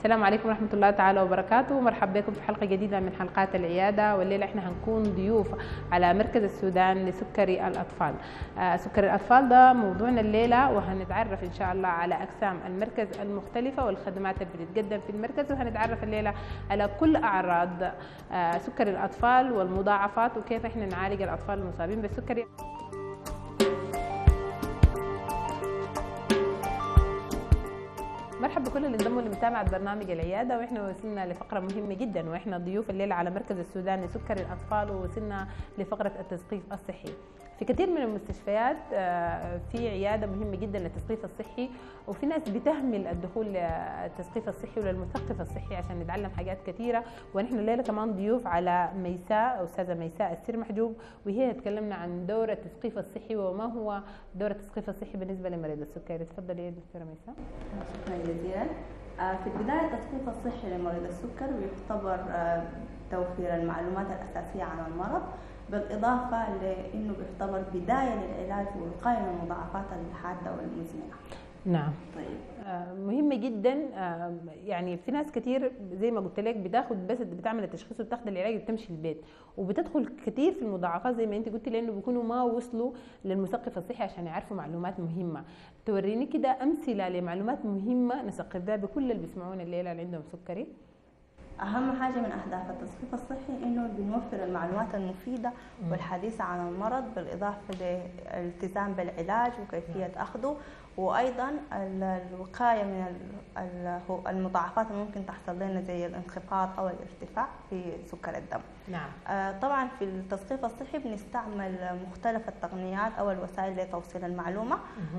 السلام عليكم ورحمة الله تعالى وبركاته. مرحبا بكم في حلقة جديدة من حلقات العيادة، والليلة احنا هنكون ضيوف على مركز السودان لسكري الأطفال. سكري الأطفال ده موضوعنا الليلة، وهنتعرف إن شاء الله على أقسام المركز المختلفة والخدمات اللي بتتقدم في المركز، وهنتعرف الليلة على كل أعراض سكري الأطفال والمضاعفات وكيف احنا نعالج الأطفال المصابين بالسكري. مرحبا بكل اللي انضموا لمتابعة برنامج العيادة، واحنا وصلنا لفقرة مهمة جدا، واحنا ضيوف الليلة على مركز السودان لسكري الأطفال، ووصلنا لفقرة التثقيف الصحي. في كثير من المستشفيات في عيادة مهمة جدا للتثقيف الصحي، وفي ناس بتهمل الدخول للتثقيف الصحي وللمثقف الصحي عشان نتعلم حاجات كثيرة. ونحن الليلة كمان ضيوف على ميساء، أستاذة ميساء السير محجوب، وهي تكلمنا عن دور التثقيف الصحي وما هو دور التثقيف الصحي بالنسبة لمريض السكري. تفضلي يا دكتورة ميساء. شكرا جزيلا. في البداية التثقيف الصحي لمريض السكر يعتبر توفير المعلومات الأساسية عن المرض، بالإضافة لأنه بيعتبر بداية للعلاج ووقاية من المضاعفات الحادة والمزمنة. نعم. طيب. مهمة جدا. يعني في ناس كتير زي ما قلت لك بتاخد بس بتعمل التشخيص وبتاخد العلاج وبتمشي البيت، وبتدخل كتير في المضاعفات زي ما انت قلتي، لانه بيكونوا ما وصلوا للمثقف الصحي عشان يعرفوا معلومات مهمة. توريني كده امثلة لمعلومات مهمة نثقف بها بكل اللي بيسمعونا الليلة اللي عندهم سكري. أهم حاجة من أهداف التثقيف الصحي إنه بنوفر المعلومات المفيدة والحديثة عن المرض، بالإضافة للالتزام بالعلاج وكيفية أخذه، وأيضا الوقاية من المضاعفات اللي ممكن تحصل لنا زي الانخفاض أو الارتفاع في سكر الدم. نعم. طبعا في التثقيف الصحي بنستعمل مختلف التقنيات أو الوسائل لتوصيل المعلومة،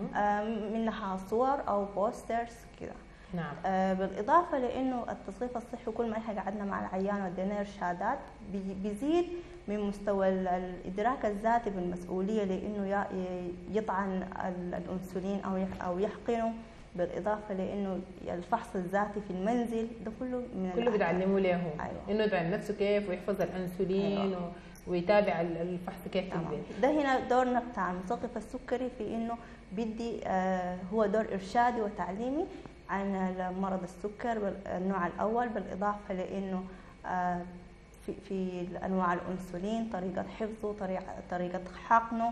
منها صور أو بوسترز كده. نعم. بالإضافة لأنه التثقيف الصحي كل ما إحنا قعدنا مع العيان ودينا إرشادات بيزيد من مستوى الإدراك الذاتي بالمسؤولية، لأنه يطعن الأنسولين أو يحقنه، بالإضافة لأنه الفحص الذاتي في المنزل ده كله بتعلموا له. أيوة. إنه يطعن نفسه كيف ويحفظ الأنسولين. أيوة. ويتابع الفحص كيف في البيت. ده هنا دورنا بتاع المثقف السكري في إنه بدي هو دور إرشادي وتعليمي عن مرض السكر النوع الأول، بالإضافة لأنه في أنواع الأنسولين، طريقة حفظه، طريقة حقنه،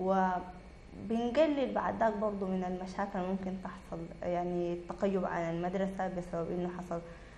وبنقلل بعد ذاك برضه من المشاكل اللي ممكن تحصل، يعني التقيؤ عن المدرسة بسبب إنه حصل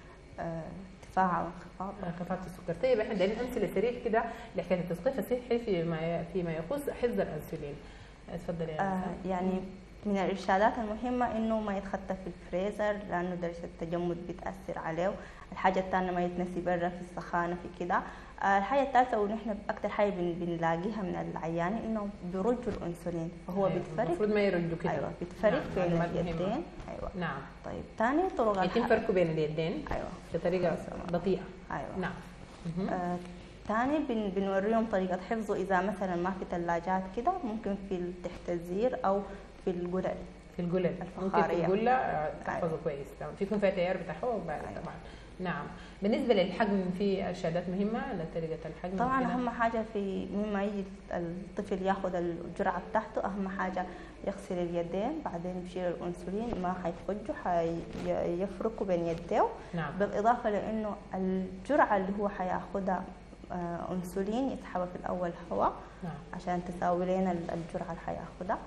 ارتفاع أو انخفاض السكر. طيب احنا دايرين أمثلة سريع كده لحكاية التثقيف الصحي فيما يخص حفظ الأنسولين. اتفضلي يا يعني من الإرشادات المهمة إنه ما يتخطى في الفريزر، لأنه درجة التجمد بتأثر عليه. الحاجة الثانية ما يتنسي برا في السخانة في كده. الحاجة الثالثة ونحن أكثر حاجة بنلاقيها من العيانين إنه بيرجوا الأنسولين، فهو بيتفرق. المفروض ما يرجوا كده. أيوة، بيتفرق بين اليدين. أيوة. نعم. طيب ثاني طرق يتم فرقه بين اليدين. أيوة. بطريقة بطيئة. أيوة. نعم. ثاني بنوريهم طريقة حفظه، إذا مثلا ما في ثلاجات كده ممكن في تحت الزير أو في القلل. في القلل ممكن في القلة تحفظه كويس. تمام. فيكون فيها تيار بتاعه بعد. طبعا. نعم. بالنسبة للحجم في إرشادات مهمة لطريقة الحجم. طبعا أهم حاجة في مما يجي الطفل ياخذ الجرعة بتاعته، أهم حاجة يغسل اليدين، بعدين يشيل الأنسولين، ما حيتفجوا، حيفركوا بين يديه. نعم. بالإضافة لأنه الجرعة اللي هو حياخذها أنسولين يتحول في الأول هواء. نعم. عشان تساوي لنا الجرعة اللي حياخذها.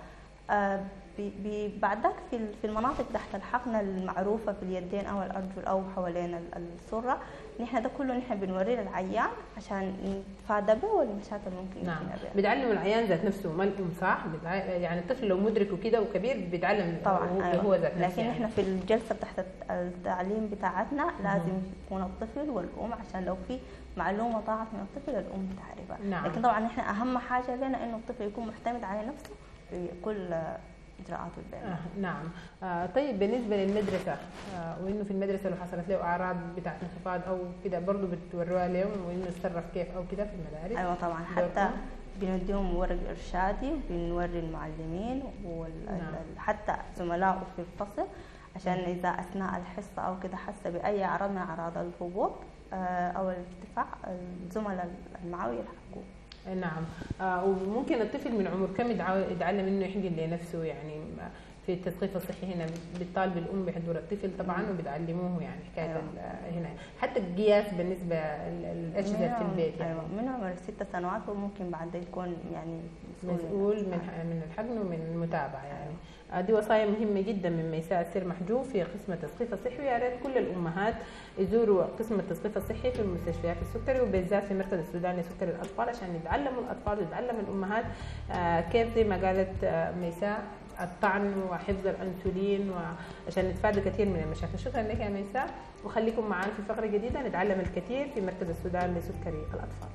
بعد ذاك في المناطق تحت الحقن المعروفة في اليدين أو الأرجل أو حوالين السرة، نحن ده كله نحن بنوريه للعيان عشان نتفادى به والمشاكل ممكن. نعم. بتعلم العيان ذات نفسه، ما الأم صح؟ يعني الطفل لو مدرك وكده وكبير بيتعلم طبعا. أيوة. هو ذات نفسه. لكن يعني. نحن في الجلسة تحت التعليم بتاعتنا لازم يكون الطفل والأم، عشان لو في معلومة ضاعت من الطفل الأم تعرفها. نعم. لكن طبعا نحن أهم حاجة لنا إنه الطفل يكون معتمد على نفسه في كل إجراءات البيت. نعم. طيب بالنسبة للمدرسة، وإنه في المدرسة لو حصلت له أعراض بتاعت انخفاض أو كده برضه بتوروها لهم وإنه يتصرف كيف أو كده في المدارس. أيوة طبعا. حتى بنديهم ورق إرشادي وبنوري المعلمين حتى زملائه في الفصل، عشان إذا أثناء الحصة أو كده حس بأي أعراض من أعراض الهبوط أو الارتفاع، الزملاء المعه يلحقوه. نعم. وممكن الطفل من عمر كم يتعلم انه يحقن لنفسه، يعني في التثقيف الصحي هنا بتطالب الام بحضور الطفل طبعا وبتعلموه يعني حكايه هنا حتى القياس بالنسبه للاجهزه في البيت يعني. من عمر 6 سنوات وممكن بعد يكون يعني مسؤول من الحقن ومن المتابعه يعني. دي وصايا مهمه جدا من ميساء السير محجوب في قسم التثقيف الصحي، ويا ريت كل الامهات يزوروا قسم التثقيف الصحي في المستشفيات السكري وبالذات في مركز السوداني لسكري الاطفال عشان يتعلموا الاطفال ويتعلم الامهات كيف زي ما قالت ميساء الطعن وحفظ الانسولين وعشان نتفادى كثير من المشاكل. شكرا لك يا ميساء، وخليكم معنا في فقره جديده نتعلم الكثير في مركز السودان لسكري الاطفال.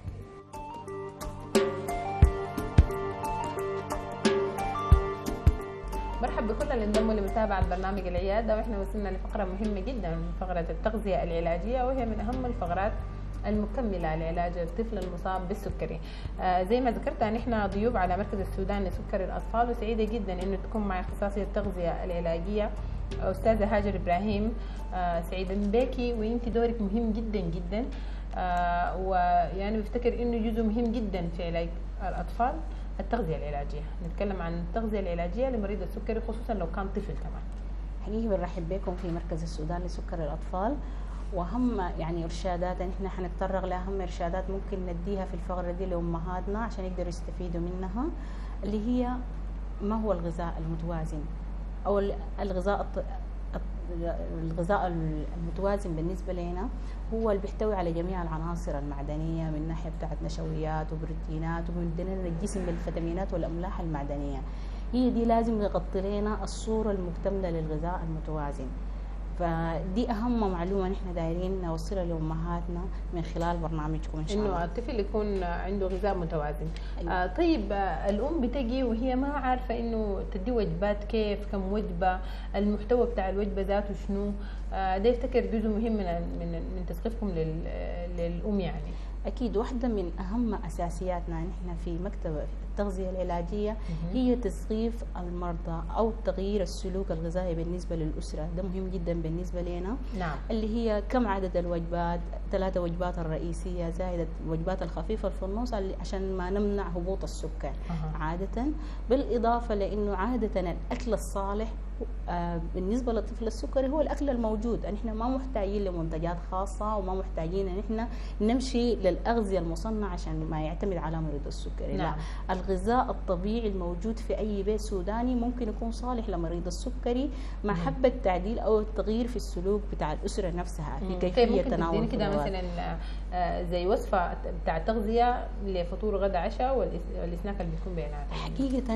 مرحبا بكل اللي انضموا لمتابعة برنامج العيادة، واحنا وصلنا لفقرة مهمة جدا، فقرة التغذية العلاجية، وهي من أهم الفقرات المكملة لعلاج الطفل المصاب بالسكري. زي ما ذكرت نحن ضيوف على مركز السودان لسكري الأطفال، وسعيدة جدا إنه تكون مع اختصاصية التغذية العلاجية أستاذة هاجر إبراهيم. سعيدة بيكي، وأنت دورك مهم جدا جدا، ويعني بفتكر إنه جزء مهم جدا في علاج الأطفال التغذية العلاجية. نتكلم عن التغذية العلاجية لمريض السكري خصوصا لو كان طفل كمان. حقيقي بنرحب بكم في مركز السودان لسكري الأطفال، وأهم يعني إرشادات نحن حنتطرق لأهم إرشادات ممكن نديها في الفقرة دي لأمهاتنا عشان يقدروا يستفيدوا منها، اللي هي ما هو الغذاء المتوازن أو الغذاء المتوازن بالنسبة لنا هو اللي بيحتوي على جميع العناصر المعدنية من ناحية بتاعت نشويات وبروتينات، وبيمد لنا الجسم بالفيتامينات والأملاح المعدنية. هي دي لازم يغطي لنا الصورة المكتملة للغذاء المتوازن. فدي أهم معلومة نحن دايرين نوصلها لأمهاتنا من خلال برنامجكم إن شاء الله، إنه الطفل يكون عنده غذاء متوازن. طيب الأم بتجي وهي ما عارفة إنه تدي وجبات كيف، كم وجبة، المحتوى بتاع الوجبة ذاته شنو. ده يفتكر جزء مهم من تثقيفكم للأم يعني. أكيد واحدة من أهم أساسياتنا نحن في مكتب التغذية العلاجية هي تثقيف المرضى أو تغيير السلوك الغذائي بالنسبة للأسرة. ده مهم جدا بالنسبة لنا. نعم. اللي هي كم عدد الوجبات، 3 وجبات الرئيسية زائد الوجبات الخفيفة في النص عشان ما نمنع هبوط السكر عادة، بالإضافة لأنه عادة الأكل الصالح بالنسبة للطفل السكري هو الأكل الموجود. نحن ما محتاجين لمنتجات خاصة وما محتاجين ان احنا نمشي للأغذية المصنعة عشان ما يعتمد على مريض السكري. نعم. لا، الغذاء الطبيعي الموجود في أي بيت سوداني ممكن يكون صالح لمريض السكري مع حبة تعديل أو التغيير في السلوك بتاع الأسرة نفسها في كيفية تناول. ممكن كده مثلا زي وصفة بتاع تغذية لفطور غدا عشاء والسناك اللي بيكون بيناتهم. حقيقة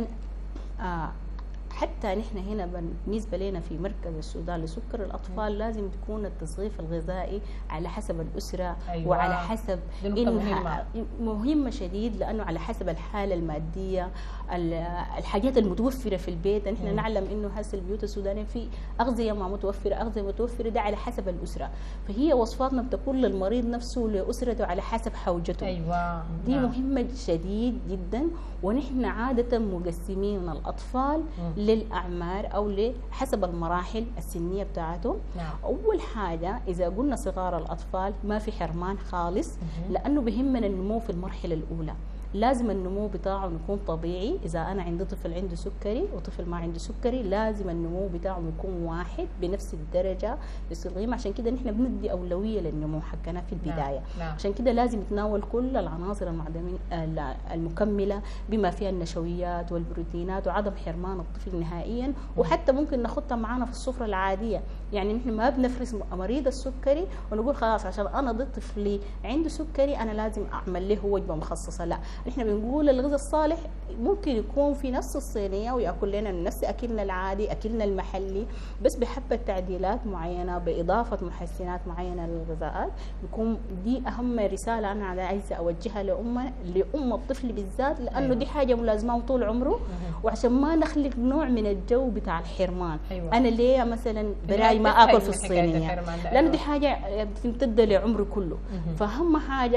حتى نحن هنا بالنسبة لنا في مركز السودان لسكر الأطفال لازم تكون التصنيف الغذائي على حسب الأسرة. أيوة. وعلى حسب مهمة شديد، لأنه على حسب الحالة المادية، الحاجات المتوفرة في البيت. نحن نعلم إنه هسه البيوت السودانية في أغذية ما متوفرة، أغذية متوفرة، ده على حسب الأسرة. فهي وصفاتنا بتكون للمريض نفسه ولأسرته على حسب حوجته. أيوة. دي مهمة شديد جدا. ونحن عادة مقسمين الأطفال للأعمار أو حسب المراحل السنية بتاعتهم. نعم. أول حاجة إذا قلنا صغار الأطفال ما في حرمان خالص، لأنه بهمنا النمو في المرحلة الأولى. لازم النمو بتاعه يكون طبيعي. إذا أنا عندي طفل عنده سكري وطفل ما عنده سكري لازم النمو بتاعه يكون واحد بنفس الدرجة للصغير. عشان كده نحن بندي أولوية للنمو حقنا في البداية. نعم. عشان كده لازم يتناول كل العناصر المكملة بما فيها النشويات والبروتينات، وعدم حرمان الطفل نهائيا. وحتى ممكن ناخدها معانا في السفرة العادية. يعني نحن ما بنفرز مريض السكري ونقول خلاص عشان أنا ضد طفلي عنده سكري أنا لازم أعمل له وجبة مخصصة. لا، نحن بنقول الغذاء الصالح ممكن يكون في نفس الصينية ويأكل لنا نفس أكلنا العادي، أكلنا المحلي، بس بحبة تعديلات معينة بإضافة محسنات معينة للغذاءات. بيكون دي أهم رسالة أنا عايزة أوجهها لأم الطفل بالذات، لأنه أيوة. دي حاجة ملازمة طول عمره. وعشان ما نخلق نوع من الجو بتاع الحرمان. أيوة. أنا ليه مثلا براي ما أكل في الصينية، لأنه دي حاجة بتمتد لعمره كله. فأهم حاجة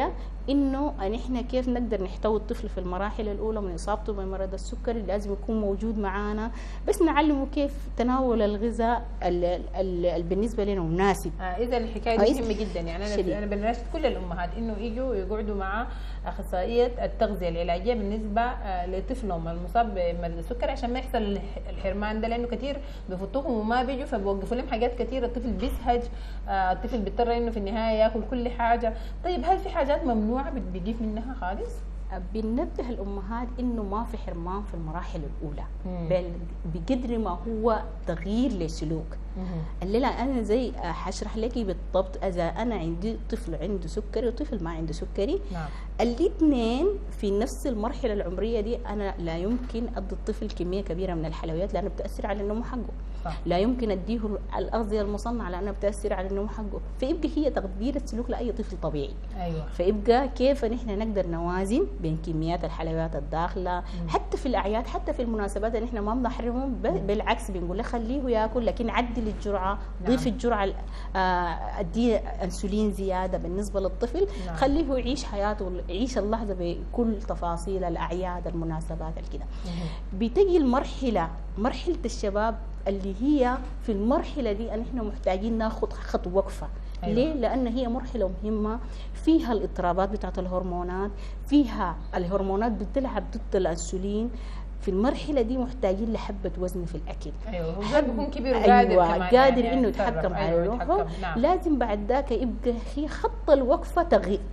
انه احنا كيف نقدر نحتوي الطفل في المراحل الاولى من اصابته بمرض السكري. لازم يكون موجود معانا، بس نعلمه كيف تناول الغذاء بالنسبه لنا مناسب. اذا الحكايه دي مهمه جدا. يعني انا بناشد كل الامهات انه يجوا يقعدوا مع اخصائيه التغذيه العلاجيه بالنسبه لطفلهم المصاب بمرض السكري، عشان ما يحصل الحرمان ده، لانه كثير بيفوتوهم وما بيجوا، فبوقفوا لهم حاجات كثيره، الطفل بيسهج، الطفل بيضطر انه في النهايه ياكل كل حاجه. طيب هل في حاجات ممنوعه بيجيب منها خالص؟ بننبه الامهات انه ما في حرمان في المراحل الاولى، بقدر ما هو تغيير لسلوك. الليله انا زي حشرح لك بالضبط، اذا انا عندي طفل عنده سكري وطفل ما عنده سكري، نعم، الاثنين في نفس المرحله العمريه دي انا لا يمكن ادي الطفل كميه كبيره من الحلويات لانه بتاثر على النمو حقه. صح. لا يمكن اديه الاغذيه المصنعه لانها بتاثر على النمو حقه، فيبقى هي تغيير السلوك لاي طفل طبيعي. ايوه، فيبقى كيف نحن نقدر نوازن بين كميات الحلويات الداخله حتى في الاعياد، حتى في المناسبات اللي احنا ما بنحرمهم، بالعكس بنقول له خليه ياكل، لكن عدل الجرعه، ضيف الجرعه، اديه انسولين زياده بالنسبه للطفل. نعم. خليه يعيش حياته، يعيش اللحظه بكل تفاصيل الاعياد المناسبات الكده. بتجي مرحله الشباب اللي هي في المرحله دي احنا محتاجين ناخذ خط وقفه. أيوة. ليه؟ لان هي مرحله مهمه فيها الاضطرابات بتاعت الهرمونات، فيها الهرمونات بتلعب ضد الانسولين. في المرحله دي محتاجين لحبه وزن في الاكل. ايوه، هو بيكون كبير وقادر. أيوة، كمان قادر يعني انه يتحكم على روحه. نعم. لازم بعد ذاك يبقى هي خط الوقفه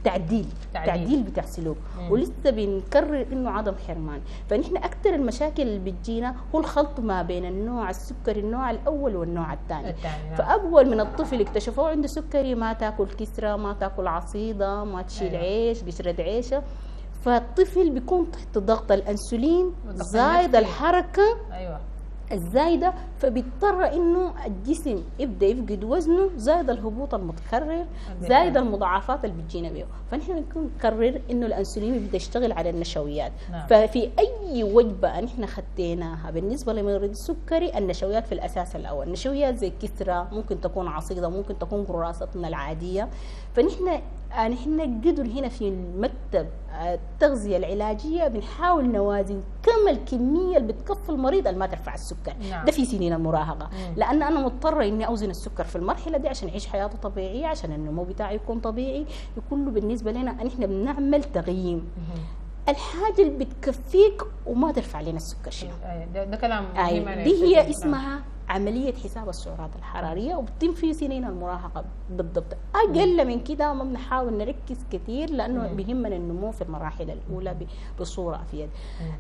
تعديل بتاع سلوك. ولسه بنكرر انه عدم حرمان. فنحن اكثر المشاكل اللي بتجينا هو الخلط ما بين النوع السكري النوع الاول والنوع الثاني. نعم. فاول من الطفل اكتشفوه عنده سكري ما تاكل كسره، ما تاكل عصيده، ما تشيل عيش، قشره عيشه. فالطفل بيكون تحت ضغط الانسولين زايد الحركه. ايوه، الزايده، فبيضطر انه الجسم يبدا يفقد وزنه، زايد الهبوط المتكرر، زايد المضاعفات اللي بتجينا بيه. فنحن بنكون نقرر انه الانسولين يبدا يشتغل على النشويات. نعم. ففي اي وجبه نحن خديناها بالنسبه لمريض السكري، النشويات في الاساس الاول، نشويات زي كسره، ممكن تكون عصيده، ممكن تكون قراصتنا العاديه. فنحن قدر هنا في المكتب التغذيه العلاجيه بنحاول نوازن كم الكميه اللي بتكفي المريض اللي ما ترفع السكر. نعم. ده في سنين المراهقه. لان انا مضطره اني اوزن السكر في المرحله دي عشان اعيش حياته طبيعيه، عشان النمو بتاعي يكون طبيعي. كله بالنسبه لنا نحن بنعمل تقييم الحاجه اللي بتكفيك وما ترفع لنا السكر شنو. ده كلام مهم. دي هي اسمها عمليه حساب السعرات الحراريه، وبتتم في سنين المراهقه بالضبط. اقل من كده ما بنحاول نركز كثير لانه بيهمنا النمو في المراحل الاولى بصوره افيد.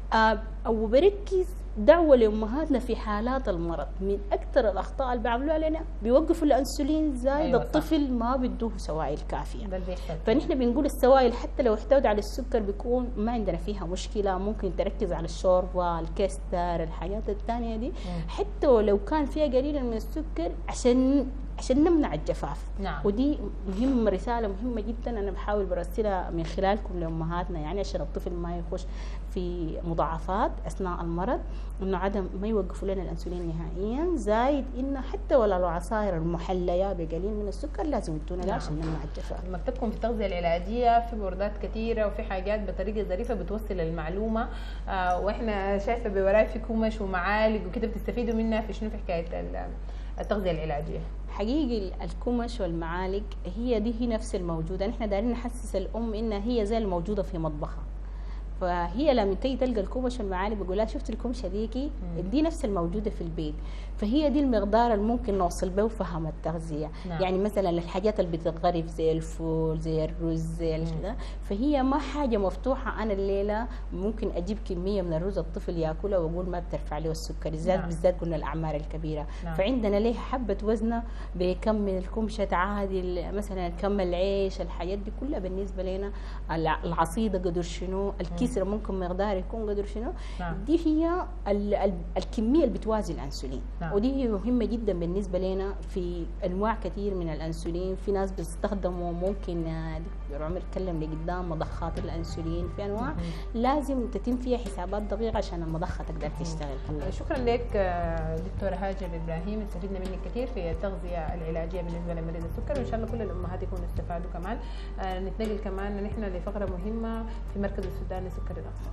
وبركز دعوه لامهاتنا في حالات المرض. من اكثر الاخطاء اللي بيعملوها لنا بيوقفوا الانسولين زايد. أيوة، الطفل ما بده سوائل كافيه. فنحن بنقول السوائل حتى لو احتوت على السكر بيكون ما عندنا فيها مشكله، ممكن تركز على الشوربه، الكستر، الحاجات الثانيه دي. حتى ولو كان فيها قليلا من السكر عشان نمنع الجفاف. نعم. ودي رساله مهمه جدا انا بحاول برسلها من خلالكم لامهاتنا، يعني عشان الطفل ما يخش في مضاعفات اثناء المرض، انه ما يوقفوا لنا الانسولين نهائيا. زايد انه حتى ولو العصائر المحليه بقليل من السكر لازم يدونا ده عشان نمنع الجفاف. مكتبكم في التغذيه العلاجيه في بوردات كثيره وفي حاجات بطريقه ظريفه بتوصل المعلومه، واحنا شايفه بوراي في كمش ومعالق وكده بتستفيدوا منها في شنو، في حكايه التغذيه العلاجيه. حقيقي الكمش والمعالق هي نفس الموجوده. نحن دايرين نحسس الام انها هي زي الموجوده في مطبخها. فهي لما تيجي تلقى الكمش والمعالق بقول لها شفت الكمشه ديكي، دي نفس الموجوده في البيت. فهي دي المقدار اللي ممكن نوصل به فهم التغذيه. نعم. يعني مثلا الحاجات اللي بتتغرف زي الفول، زي الرز، زي كذا، فهي ما حاجه مفتوحه. انا الليله ممكن اجيب كميه من الرز الطفل ياكلها واقول ما بترفع له السكر، بالذات قلنا الاعمار الكبيره. نعم. فعندنا ليه حبه وزنه بكم الكمشه تعادل مثلا كم العيش، الحاجات دي كلها بالنسبه لنا. العصيده قدر شنو، الكسر كسرة ممكن مقدار يكون قدر شنو. نعم. دي هي الكمية اللي بتوازي الأنسولين. نعم. ودي هي مهمة جدا بالنسبة لنا في أنواع كثير من الأنسولين. في ناس بيستخدموا ممكن دكتور عمر اتكلم لقدام مضخات الأنسولين، في أنواع لازم تتم فيها حسابات دقيقة عشان المضخة تقدر تشتغل. شكرا لك دكتورة هاجر إبراهيم، استفدنا منك كثير في التغذية العلاجية بالنسبة لمريض السكر، وإن شاء الله كل الأمهات يكونوا استفادوا كمان. نتنقل كمان نحن لفقرة مهمة في مركز السودان لسكر الأطفال.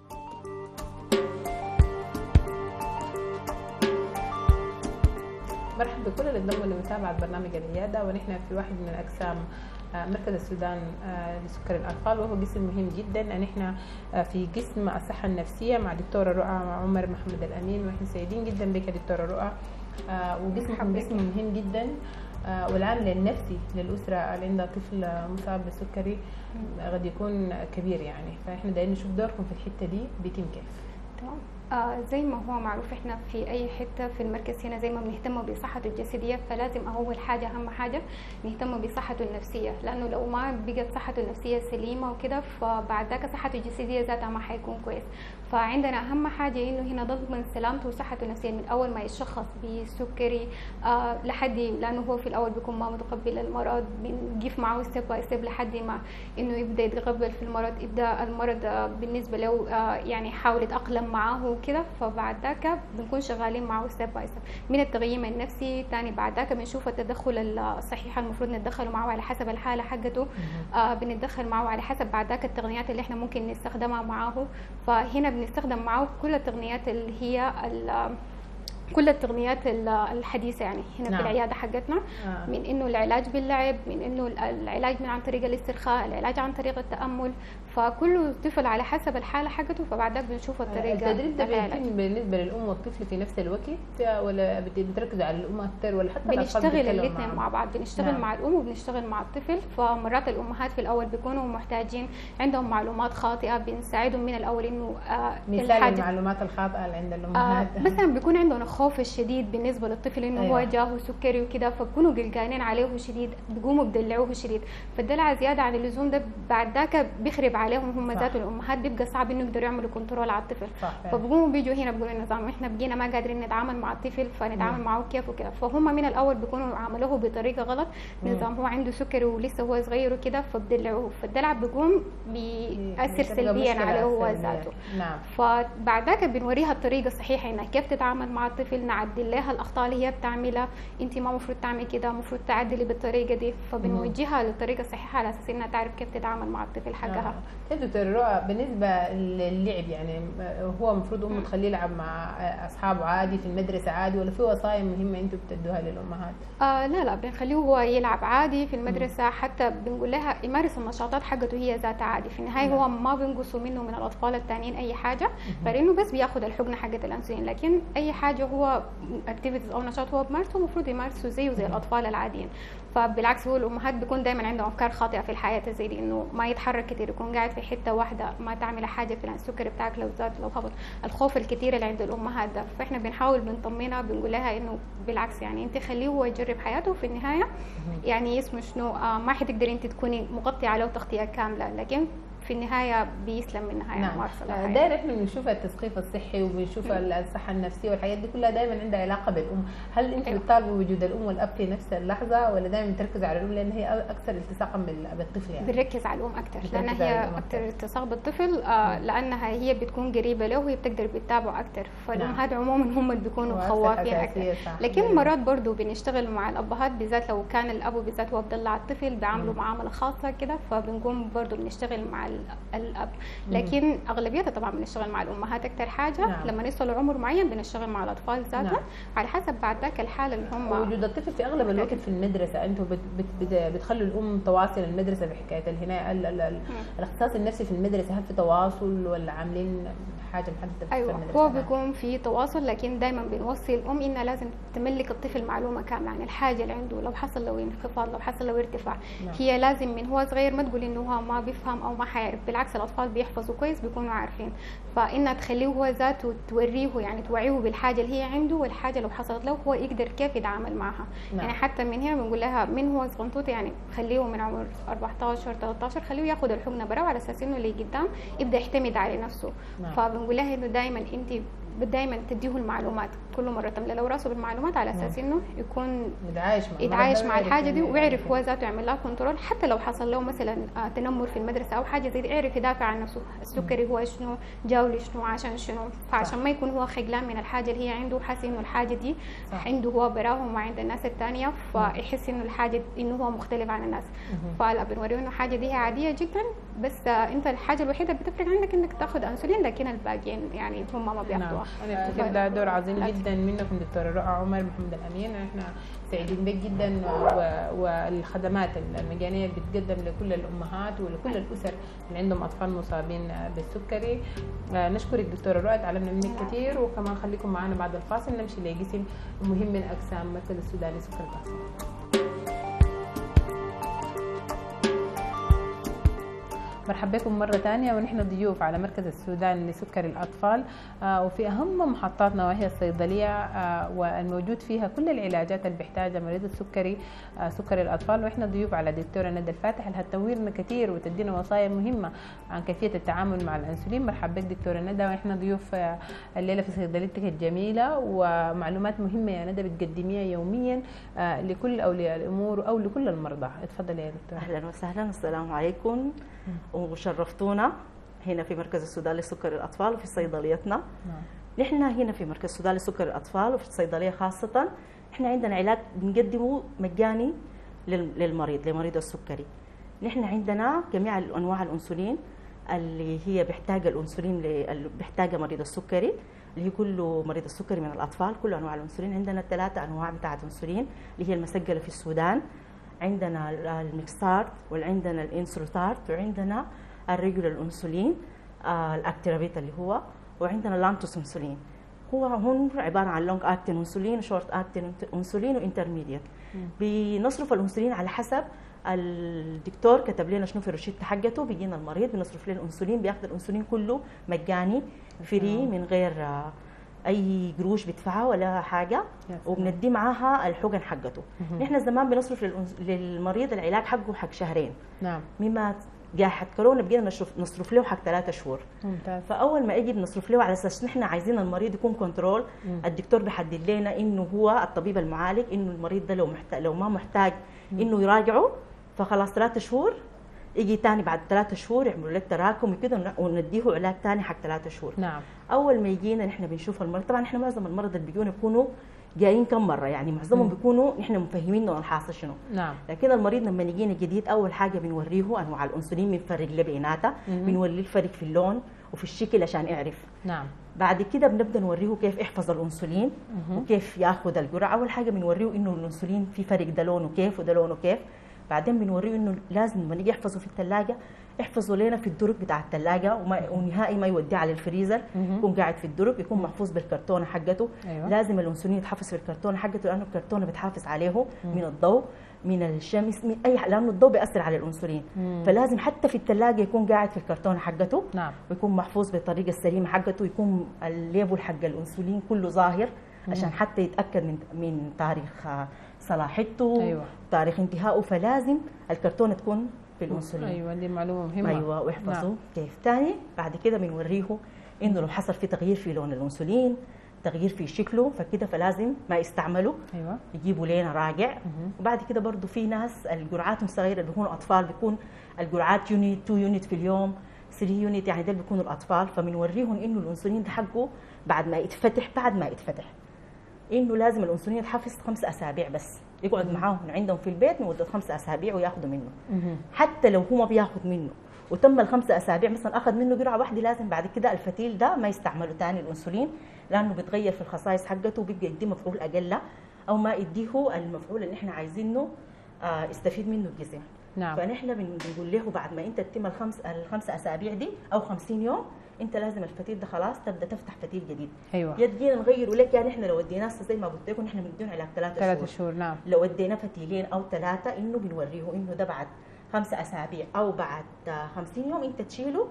مرحبا بكل اللي انضموا لمتابعة برنامج العيادة، ونحن في واحد من الأقسام مركز السودان لسكر الأطفال، وهو قسم مهم جدا. نحن في قسم الصحة النفسية مع دكتورة رؤى عمر محمد الأمين، ونحن سعيدين جدا بك يا دكتورة رؤى. وقسمكم قسم مهم جدا، والعامل النفسي للأسرة اللي عندها طفل مصاب بالسكري قد يكون كبير يعني، فإحنا دايما نشوف دوركم في الحتة دي بيتم كيف. تمام. زي ما هو معروف احنا في اي حته في المركز هنا زي ما بنهتم بصحته الجسديه، فلازم اول حاجه اهم حاجه نهتم بصحته النفسيه، لانه لو ما بقت صحته النفسيه سليمه وكده فبعد ذاك صحته الجسديه ذاتها ما حيكون كويس. فعندنا اهم حاجه انه هنا نضمن سلامته وصحته النفسيه من اول ما يتشخص بسكري لحد، لانه هو في الاول بيكون ما متقبل المرض، بنقف معه ستيب باي ستيب لحد ما انه يبدا يتقبل في المرض، يبدا المرض بالنسبه له يعني يحاول يتاقلم معاه وكده. فبعد ذاك بنكون شغالين معه ستيب باي ستيب من التقييم النفسي. ثاني بعد ذاك بنشوف التدخل الصحيح المفروض نتدخله معه على حسب الحاله حقته، بنتدخل معه على حسب بعد ذاك التقنيات اللي احنا ممكن نستخدمها معه. فهنا بنستخدم معه كل التقنيات اللي هي كل التقنيات الحديثه يعني هنا نعم. في العياده حقتنا، من انه العلاج باللعب، من انه العلاج من عن طريق الاسترخاء، العلاج عن طريق التامل، فكل طفل على حسب الحاله حقته. فبعد ذاك بنشوف الطريقه. التدريب ده بيتم بالنسبه للام والطفل في نفس الوقت، ولا بتركزوا على الام اكثر، ولا حتى بنشتغل الاثنين مع بعض، بنشتغل نعم. مع الام وبنشتغل مع الطفل. فمرات الامهات في الاول بيكونوا محتاجين، عندهم معلومات خاطئه، بنساعدهم من الاول انه مثال المعلومات الخاطئه اللي عند الامهات. مثلا بيكون عندهم الخوف الشديد بالنسبه للطفل انه أيوة. هو جاهه سكري وكده، فبكونوا قلقانين عليه شديد، بيقوموا بدلعوه شديد، فالدلع زياده عن اللزوم ده بعد ذاك بيخرب عليهم هم ذات الامهات، بيبقى صعب انه يقدروا يعملوا كنترول على الطفل. فبيقوموا بيجوا هنا بيقولوا النظام احنا بقينا ما قادرين نتعامل مع الطفل، فنتعامل معه كيف وكده. فهم من الاول بيكونوا عملوه بطريقه غلط، نظام هو عنده سكري ولسه هو صغير وكده فبدلعوه، فالدلع بيقوم بيأثر سلبيا عليه هو ذاته. نعم. فبعد ذاك بنوريها الطريقه الصحيحه انها كيف تتعامل مع الطفل، نعدل لها الاخطاء اللي هي بتعملها، انت ما المفروض تعملي كده، المفروض تعدلي بالطريقه دي، فبنوجهها للطريقه الصحيحه على اساس انها تعرف كيف تتعامل مع الطفل حقها. طيب دكتور رؤى، بالنسبه للعب يعني هو المفروض امه تخليه يلعب مع اصحابه عادي في المدرسه عادي، ولا في وصايا مهمه انتم بتدوها للامهات؟ لا بنخليه هو يلعب عادي في المدرسه، حتى بنقول لها يمارس النشاطات حقته هي ذاتها عادي. في النهايه هو ما بينقصوا منه من الاطفال الثانيين اي حاجه، فلانه بس بياخذ الحقنه حقت الانسولين، لكن اي حاجه هو اكتيفيتيز او نشاط هو بمارسه المفروض يمارسه زيه زي الاطفال العاديين. فبالعكس هو الامهات بيكون دايما عندهم افكار خاطئه في الحياه زي دي، انه ما يتحرك كثير، يكون قاعد في حته واحده، ما تعمل حاجه في السكر بتاعك لو زاد لو هبط، الخوف الكثير اللي عند الامهات ده. فاحنا بنحاول بنطمنها، بنقول لها انه بالعكس يعني انت خليه هو يجرب حياته، في النهايه يعني اسمه شنو ما حتقدري انت تكوني مغطيه عليه تغطيه كامله، لكن في النهايه بيسلم منها يعني. نعم. دايما احنا بنشوف التثقيف الصحي وبنشوف الصحه النفسيه والحاجات دي كلها دايما عندها علاقه بالام. هل انتم بتطالبوا بوجود الام والاب في نفس اللحظه، ولا دايما بتركزوا على الام لان هي اكثر التصاقا بالطفل يعني؟ بنركز على الام اكثر، لان هي اكثر التصاق بالطفل، لانها هي بتكون قريبه له وهي بتقدر بتتابعه اكثر. فالامهات عموما هم اللي بيكونوا خوافين اكثر، لكن مرات برضه بنشتغل مع الابهات، بالذات لو كان الاب بالذات هو بيدلع الطفل بيعاملوا معامله خاصه كده، فبنقوم برضه بنشتغل مع الاب، لكن اغلبيتها طبعا بنشتغل مع الامهات اكثر حاجه. نعم. لما يوصلوا عمر معين بنشتغل مع الاطفال ذاتها. نعم. على حسب بعد ذاك الحاله اللي هم. وجود الطفل في اغلب الوقت في المدرسه، انتم بتخلوا الام تواصل المدرسه في حكايه الهنا الاختصاص النفسي في المدرسه، هل في تواصل ولا عاملين حاجه محدده في ايوه المدرسة؟ هو بيكون في تواصل، لكن دائما بنوصي الام انها لازم تملك الطفل معلومه كامله عن الحاجه اللي عنده، لو حصل له انخفاض لو حصل له ارتفاع. نعم. هي لازم من هو صغير ما تقول انه هو ما بيفهم او ما حيعرف، بالعكس الاطفال بيحفظوا كويس بيكونوا عارفين، فانها تخليه هو ذاته توريه يعني توعيه بالحاجه اللي هي عنده، والحاجه لو حصلت له هو يقدر كيف يتعامل معها. نعم. يعني حتى من هنا بنقول لها من هو صغنطوط يعني خليه من عمر 14 13 خليه ياخذ الحقنه برا، على اساس انه اللي قدام يبدا يعتمد على نفسه. نعم. فبنقول لها انه دائما انت دائما تديه المعلومات، كل مره تملى له راسه بالمعلومات على اساس انه يكون يتعايش مع الحاجه دي، ويعرف هو ذاته يعمل لها كنترول. حتى لو حصل له مثلا تنمر في المدرسه او حاجه زي دي يعرف يدافع عن نفسه، السكري هو شنو، جاو لي شنو، عشان شنو، فعشان ما يكون هو خجلان من الحاجه اللي هي عنده وحاسس انه الحاجه دي صح. عنده هو براه وما عند الناس الثانيه، فيحس انه الحاجه انه هو مختلف عن الناس. فلا بنوريه انه الحاجه دي هي عاديه جدا، بس انت الحاجه الوحيده اللي بتفرق عندك انك تاخذ انسولين، لكن الباقيين يعني هم ما بياخذوها. انا ده دور عظيم جدا منكم دكتوره رؤى عمر محمد الامين، احنا سعيدين بك جدا، والخدمات المجانيه اللي بتقدم لكل الامهات ولكل الاسر اللي عندهم اطفال مصابين بالسكري. نشكرك دكتوره رؤى، تعلمنا منك كثير، وكمان خليكم معنا بعد الفاصل نمشي لقسم مهم من اقسام مركز السوداني لسكر الاطفال. مرحبا بكم مرة ثانية، ونحن ضيوف على مركز السودان لسكر الأطفال، وفي أهم محطاتنا وهي الصيدلية، والموجود فيها كل العلاجات اللي بيحتاجها مريض السكري سكر الأطفال. وإحنا ضيوف على دكتورة ندى الفاتح اللي هتنورنا كثير وتدينا وصايا مهمة عن كيفية التعامل مع الأنسولين. مرحبا بك دكتورة ندى، وإحنا ضيوف الليلة في صيدليتك الجميلة، ومعلومات مهمة يا ندى بتقدميها يوميا لكل أولياء الأمور أو لكل المرضى. اتفضلي يا دكتورة. أهلا وسهلا، السلام عليكم، وشرفتونا هنا في مركز السودان لسكر الأطفال وفي صيدليتنا. نحن هنا في مركز السودان لسكر الأطفال وفي الصيدلية خاصة احنا عندنا علاج بنقدمه مجاني لمريض السكري. نحن عندنا جميع أنواع الأنسولين اللي هي بيحتاج الأنسولين اللي بيحتاجها مريض السكري، اللي هي كل مريض السكري من الأطفال، كل أنواع الأنسولين. عندنا 3 أنواع بتاعة أنسولين اللي هي المسجلة في السودان، عندنا الميكستارت وعندنا الانسولتارت وعندنا الريجولار الانسولين الاكتيرابيت اللي هو، وعندنا اللانتوس انسولين. هم عباره عن لونج اكتين انسولين وشورت اكتين انسولين وانترميديت. بنصرف الانسولين على حسب الدكتور كتب لنا شنو في الروشته حقته، بيجينا المريض بنصرف له الانسولين، بياخذ الانسولين كله مجاني فري من غير اي قروش بيدفعها ولا حاجه، وبندي معاها الحقن حقته. نحن زمان بنصرف للمريض العلاج حقه حق شهرين. نعم. مما جائحه كورونا بقينا نصرف له حق 3 شهور. ممتاز. فاول ما يجي بنصرف له على اساس نحن عايزين المريض يكون كنترول، الدكتور بيحدد لنا انه هو الطبيب المعالج انه المريض ده لو ما محتاج انه يراجعه، فخلاص 3 شهور يجي تاني بعد 3 شهور يعملوا له تراكم وكده ونديه علاج تاني حق 3 شهور. نعم. اول ما يجينا نحن بنشوف المرضى، طبعا احنا معظم المرضى اللي بيجونا يكونوا جايين كم مره، يعني معظمهم بيكونوا نحن مفهمين انه الحاصل شنو. نعم. لكن المريض لما يجينا جديد اول حاجه بنوريه انواع الانسولين، بنفرق له بيناتها، بنوريه الفرق في اللون وفي الشكل عشان يعرف. نعم. بعد كده بنبدا نوريه كيف يحفظ الانسولين وكيف ياخذ الجرعه. اول حاجه بنوريه انه الانسولين في فرق، ده لونه كيف وده لونه كيف. بعدين بنوريه انه لازم لما نيجي يحفظه في الثلاجه يحفظه لنا في الدرج بتاع الثلاجه، ونهائي ما يوديه على الفريزر، يكون قاعد في الدرج، يكون محفوظ بالكرتونه حقته. أيوة. لازم الانسولين يتحفظ في الكرتونه حقته، لانه الكرتونه بتحافظ عليه من الضوء، من الشمس، من اي لانه الضوء بياثر على الانسولين. فلازم حتى في الثلاجه يكون قاعد في الكرتونه حقته. نعم. ويكون محفوظ بالطريقه السليمه حقته، يكون الليبل حق الانسولين كله ظاهر عشان حتى يتاكد من تاريخ صلاحيته. أيوة. تاريخ انتهائه. فلازم الكرتونه تكون بالانسولين. ايوه دي معلومه مهمه. ايوه. ويحفظوه. نعم. كيف تاني بعد كده بنوريه انه لو حصل في تغيير في لون الانسولين، تغيير في شكله، فكده فلازم ما يستعملوا. ايوه. يجيبوا لنا راجع. وبعد كده برضه في ناس الجرعاتهم صغيره، اللي بيكونوا اطفال، بيكون الجرعات يونت 2 يونت في اليوم 3 يونت، يعني ده بيكونوا الاطفال. فبنوريهم انه الانسولين ده حقه بعد ما يتفتح انه لازم الانسولين يتحفظ 5 أسابيع بس، يقعد معاهم عندهم في البيت لمده 5 أسابيع وياخذوا منه. حتى لو هو ما بياخذ منه وتم ال5 أسابيع مثلا اخذ منه جرعه واحده، لازم بعد كده الفتيل ده ما يستعمله ثاني الانسولين، لانه بيتغير في الخصائص حقته وبيبقى يديه مفعول اقل، او ما يديه المفعول اللي احنا عايزينه يستفيد منه الجسم. نعم. فنحن بنقول له بعد ما انت تتم الخمس اسابيع دي او 50 يوم، انت لازم الفتيل ده خلاص تبدا تفتح فتيل جديد. ايوه. يدينا نغيره لك، يعني احنا لو اديناه زي ما قلت لكم احنا بنديهم علاج 3 شهور. نعم. لو ادينا فتيلين او 3 انه بنوريه انه ده بعد 5 اسابيع او بعد 50 يوم انت تشيله،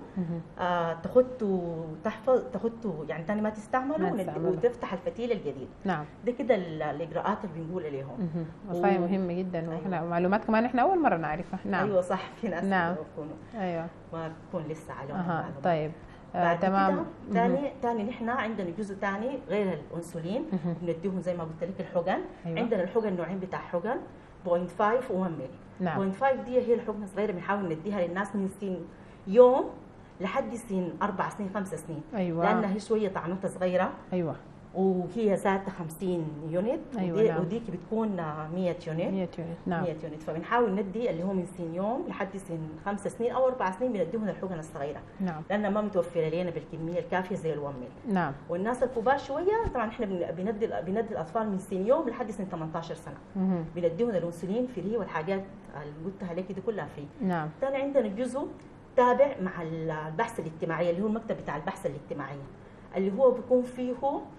تخطه تحفظ تخطه يعني ثاني ما تستعمله وتفتح الفتيل الجديد. نعم. ده كده الاجراءات اللي بنقول عليهم. وصايا مهمه جدا، واحنا معلومات كمان احنا اول مره نعرفها. نعم. ايوه صح، في ناس نعم. بيكونوا ايوه ما بتكون لسه عليهم. طيب تمام. ثاني نحن عندنا جزء ثاني غير الانسولين بنديهم زي ما قلت لك الحقن. أيوة. عندنا الحقن نوعين بتاع حقن 0.5 و1 ملي. نعم. 0.5 دي هي الحقنه صغيره بنحاول نديها للناس من سن يوم لحد سن 4 سنين 5 سنين. ايوه. لانها هي شويه طعنتها صغيره. ايوه. وهي ذاتها 50 يونت. أيوة. نعم. وديك بتكون 100 يونت. 100 يونت. نعم. 100 يونت. فبنحاول ندي اللي هو من سن يوم لحد سن 5 سنين او 4 سنين بنديهم الحقن الصغيره. نعم. لانها ما متوفره لنا بالكميه الكافيه زي ال1 مل. نعم. والناس الكبار شويه طبعا احنا بندي الاطفال من سن يوم لحد سن 18 سنه. بنديهم الانسولين فري والحاجات اللي قلتها لك دي كلها فري. نعم. ثاني عندنا جزء تابع مع البحث الاجتماعي اللي هو المكتب بتاع البحث الاجتماعيه، اللي هو بيكون فيه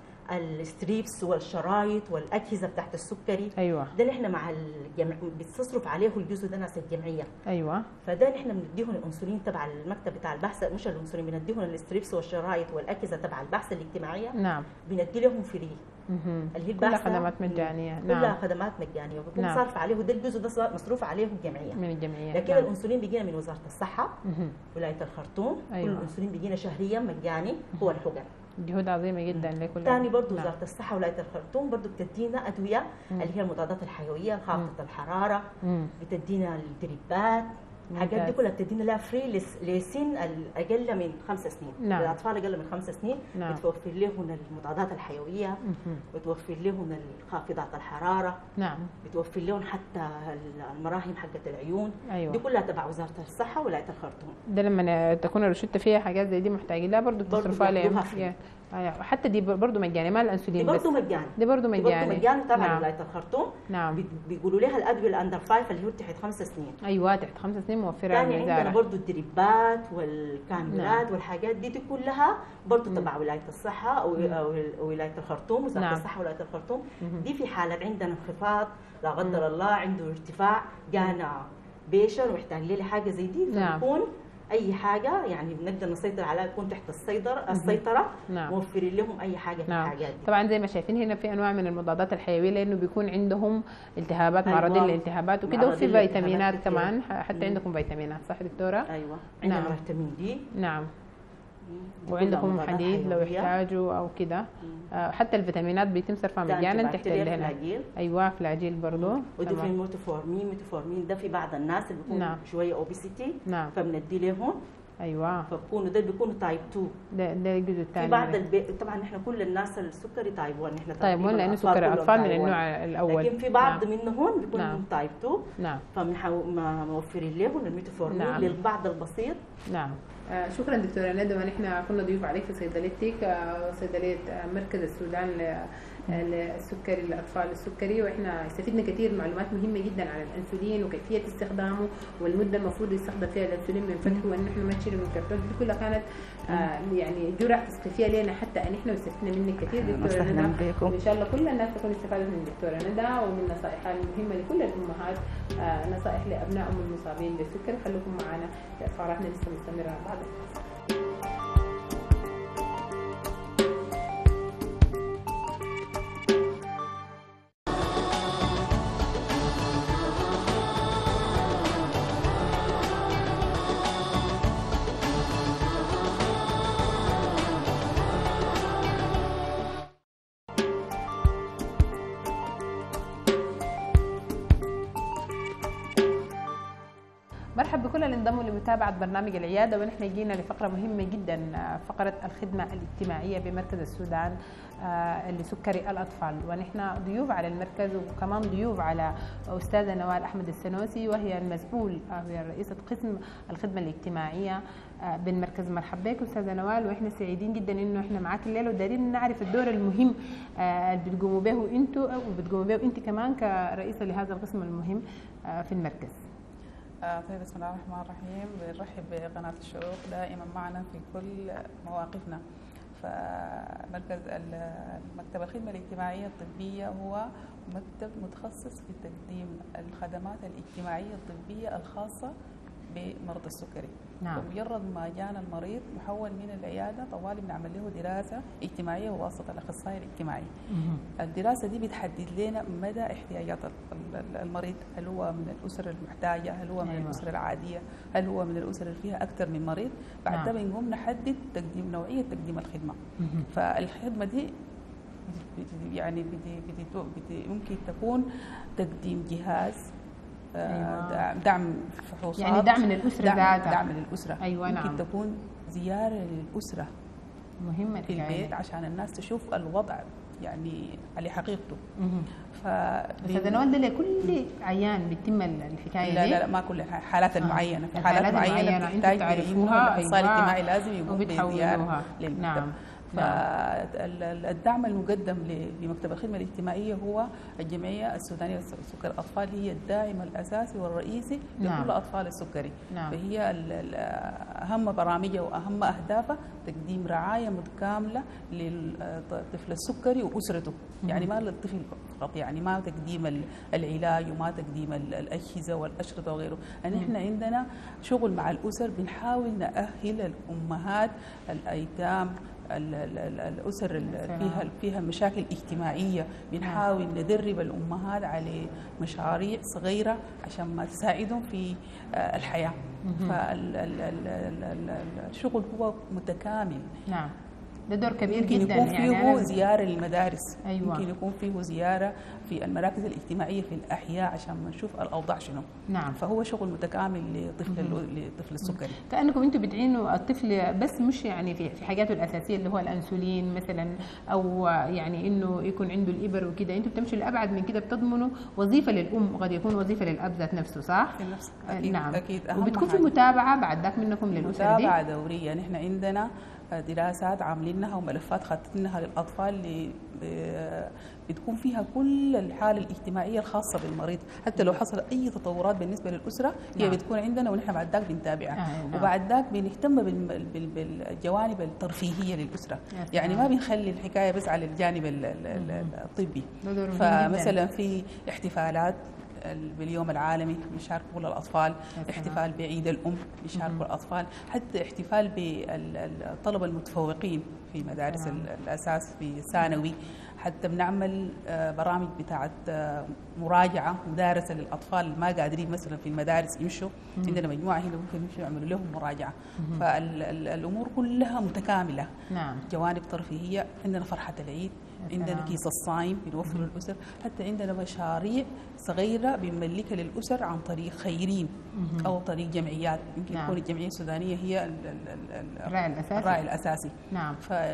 الستريبس والشرايط والاجهزه بتاعت السكري. ايوه. ده نحن مع بتصرف عليه الجزء ده ناس الجمعيه. ايوه. فده نحن بنديهم الانسولين تبع المكتب بتاع البحث، مش الانسولين، بنديهم الستريبس والشرايط والاجهزه تبع البحث الاجتماعيه. نعم. بندي لهم فري. اللي هي كلها خدمات مجانيه. كلها نعم. خدمات مجانيه وبكون نعم. صارف عليه، ده الجزء ده مصروف عليه الجمعيه من الجمعيه. لكن نعم. الانسولين بيجينا من وزاره الصحه ولايه الخرطوم. أيوة. كل الانسولين بيجينا شهريا مجاني. هو الحقن جهود عظيمه جدا لكل. ثاني برضه نعم. وزاره الصحه ولايه الخرطوم برضه بتدينا ادويه اللي هي المضادات الحيويه خافضه الحراره. بتدينا الدريبات. الحاجات دي كلها بتدينا لها فري لسن الاقل من 5 سنين. نعم. الاطفال اقل من 5 سنين. نعم. بتوفر لهم المضادات الحيويه. بتوفر لهم خافضات الحراره. نعم. بتوفر لهم حتى المراهم حقت العيون. أيوة. دي كلها تبع وزاره الصحه ولايه الخرطوم. ده لما تكون الروشته فيها حاجات زي دي محتاجين لها برضه بتصرفوا عليها. حتى دي برضه مجاني، ما الانسولين دي بس. برضه مجاني. دي برضه مجاني. برضه مجاني تبع نعم. ولايه الخرطوم. نعم. بيقولوا لها الادويه الاندر 5 اللي هو تحت 5 سنين. ايوه تحت 5 سنين موفره ثاني الوزاره. عندنا برضه الدريبات والكاميرات. نعم. والحاجات دي كلها برضه تبع ولايه الصحه او ولايه الخرطوم وزاره نعم. الصحه ولايه الخرطوم. دي في حاله عندنا انخفاض لا قدر الله، عنده ارتفاع، جانا بيشر ومحتاج لي حاجه زي دي، فنكون اي حاجه يعني بنقدر نسيطر عليها تكون تحت السيطره. نعم. موفرين لهم اي حاجه في نعم. الحاجات دي. طبعا زي ما شايفين هنا في انواع من المضادات الحيويه لانه بيكون عندهم التهابات، معرضين للالتهابات وكده، وفي فيتامينات كمان. حتى عندكم فيتامينات صح دكتوره؟ ايوه عندنا نعم. فيتامين دي. نعم. وعندكم حديد لو يحتاجوا او كده. حتى الفيتامينات بيتم صرفها مجانا تحت هنا. ايوه فلاجيل برضه. ودي في ميتفورمين ده في بعض الناس اللي بيكونوا نعم. شويه اوبيسيتي. نعم. فبندي لهم. ايوه. فبكونوا ده بيكونوا تايب 2. ده الجزء الثاني. في بعض طبعا احنا كل الناس السكري تايب 1. احنا تايب 1 لانه سكر الاطفال من النوع الاول. لكن في بعض نعم. منهم بيكونوا نعم. تايب 2. نعم. فموفرين لهم الميتفورمين نعم. للبعض البسيط. نعم. شكرا دكتوره ندى، ونحن كنا ضيوف عليك في صيدليتك، صيدليه مركز السودان للسكري للاطفال السكري، واحنا استفدنا كثير معلومات مهمه جدا عن الانسولين وكيفيه استخدامه والمده المفروض يستخدم فيها الانسولين من فتحه وان احنا ما نشيله من الكرتون. دي كلها كانت يعني جرعه تثقيفيه لنا حتى ان احنا واستفدنا منك كثير دكتوره ندى، وان شاء الله كل الناس تكون استفادت من دكتوره ندى ومن نصائحها المهمه لكل الامهات، نصائح لابنائهم المصابين بالسكر. خليكم معنا، فقراتنا لسه مستمره بعد الفاصل. مرحبا بكل اللي انضموا لمتابعة برنامج العيادة، ونحن جينا لفقرة مهمة جدا، فقرة الخدمة الاجتماعية بمركز السودان لسكري الأطفال. ونحن ضيوف على المركز وكمان ضيوف على أستاذة نوال أحمد السنوسي، وهي المسؤول وهي رئيسة قسم الخدمة الاجتماعية بالمركز. مرحبا بك أستاذة نوال، وإحنا سعيدين جدا إنه إحنا معاك الليلة ودارين نعرف الدور المهم اللي بتقوموا به أنتوا وبتقوموا به أنت كمان كرئيسة لهذا القسم المهم في المركز. طيب، بسم الله الرحمن الرحيم. بنرحب بقناة الشروق دائما معنا في كل مواقفنا. فمركز مكتب الخدمة الاجتماعية الطبية هو مكتب متخصص في تقديم الخدمات الاجتماعية الطبية الخاصة بمرضى السكري. نعم. بمجرد ما جانا المريض محول من العياده طوالي بنعمل له دراسه اجتماعيه بواسطه الاخصائي الاجتماعي. الدراسه دي بتحدد لنا مدى احتياجات المريض، هل هو من الاسر المحتاجه، هل هو من الاسر العاديه، هل هو من الاسر اللي فيها اكثر من مريض. بعد ده بنقوم نحدد نوعيه تقديم الخدمه. فالخدمه دي يعني ممكن تكون تقديم جهاز، دعم فحوصات، يعني دعم للأسرة ذاتها، دعم للأسرة. أيوة ممكن نعم. تكون زيارة للأسرة مهمة في البيت عشان الناس تشوف الوضع يعني على حقيقته. بس هذا نود لكل عيان بيتم الحكاية لا دي؟ لا ما كل حالات المعينة. في حالات معينة بتحتاج تعرفوها. الأخصائي الاجتماعي لازم يقوم بزيارة للمكتب. نعم. فالدعم المقدم لمكتب الخدمة الاجتماعية هو الجمعية السودانية لسكر الأطفال، هي الداعم الأساسي والرئيسي لكل أطفال السكري. فهي أهم برامجها وأهم أهدافها تقديم رعاية متكاملة للطفل السكري وأسرته. يعني ما للطفل فقط، يعني ما تقديم العلاج وما تقديم الأجهزة والأشرطة وغيره. نحن عندنا شغل مع الأسر، بنحاول نأهل الأمهات الأيتام، الأسر اللي فيها مشاكل اجتماعية، بنحاول ندرب الأمهات على مشاريع صغيرة عشان ما تساعدهم في الحياة. فالشغل هو متكامل. نعم، ده دور كبير ممكن جدا. يكون فيه يعني زيارة للمدارس. أيوة. ممكن يكون فيه زيارة في المراكز الاجتماعية في الأحياء عشان ما نشوف الأوضاع شنو. نعم. فهو شغل متكامل لطفل السكري. كأنكم انتم بتعينوا الطفل، بس مش يعني في حاجاته الأساسية اللي هو الأنسولين مثلا، أو يعني إنه يكون عنده الإبر وكده. انتم بتمشوا لأبعد من كده، بتضمنوا وظيفة للأم وقد يكون وظيفة للأب ذات نفسه، صح؟ في نفس أكيد. نعم. أكيد. وبتكون في متابعة بعد ذاك منكم للأسر دي؟ متابعة دورية. نحن عندنا دراسات عاملينها وملفات خاطينها للأطفال اللي بتكون فيها كل الحالة الاجتماعية الخاصة بالمريض، حتى لو حصل أي تطورات بالنسبة للأسرة هي بتكون عندنا ونحن بعد ذاك بنتابعها. وبعد ذاك بنهتم بالجوانب الترفيهية للأسرة. يعني ما بنخلي الحكاية بس على الجانب الطبي. فمثلا في احتفالات باليوم العالمي بيشاركوا كل الأطفال، احتفال بعيد الأم بيشاركوا الأطفال، حتى احتفال بالطلبة المتفوقين في مدارس الأساس في الثانوي. حتى بنعمل برامج بتاعت مراجعة مدارسة للأطفال ما قادرين مثلا في المدارس يمشوا. عندنا مجموعة هنا ممكن يمشوا يعملوا لهم مراجعة. فالأمور كلها متكاملة. نعم. جوانب ترفيهية، عندنا فرحة العيد، عندنا كيس الصايم بنوفر للأسر، حتى عندنا مشاريع صغيرة بنملكها للأسر عن طريق خيرين أو طريق جمعيات. يمكن تكون الجمعية السودانية هي الراعي الأساسي. نعم.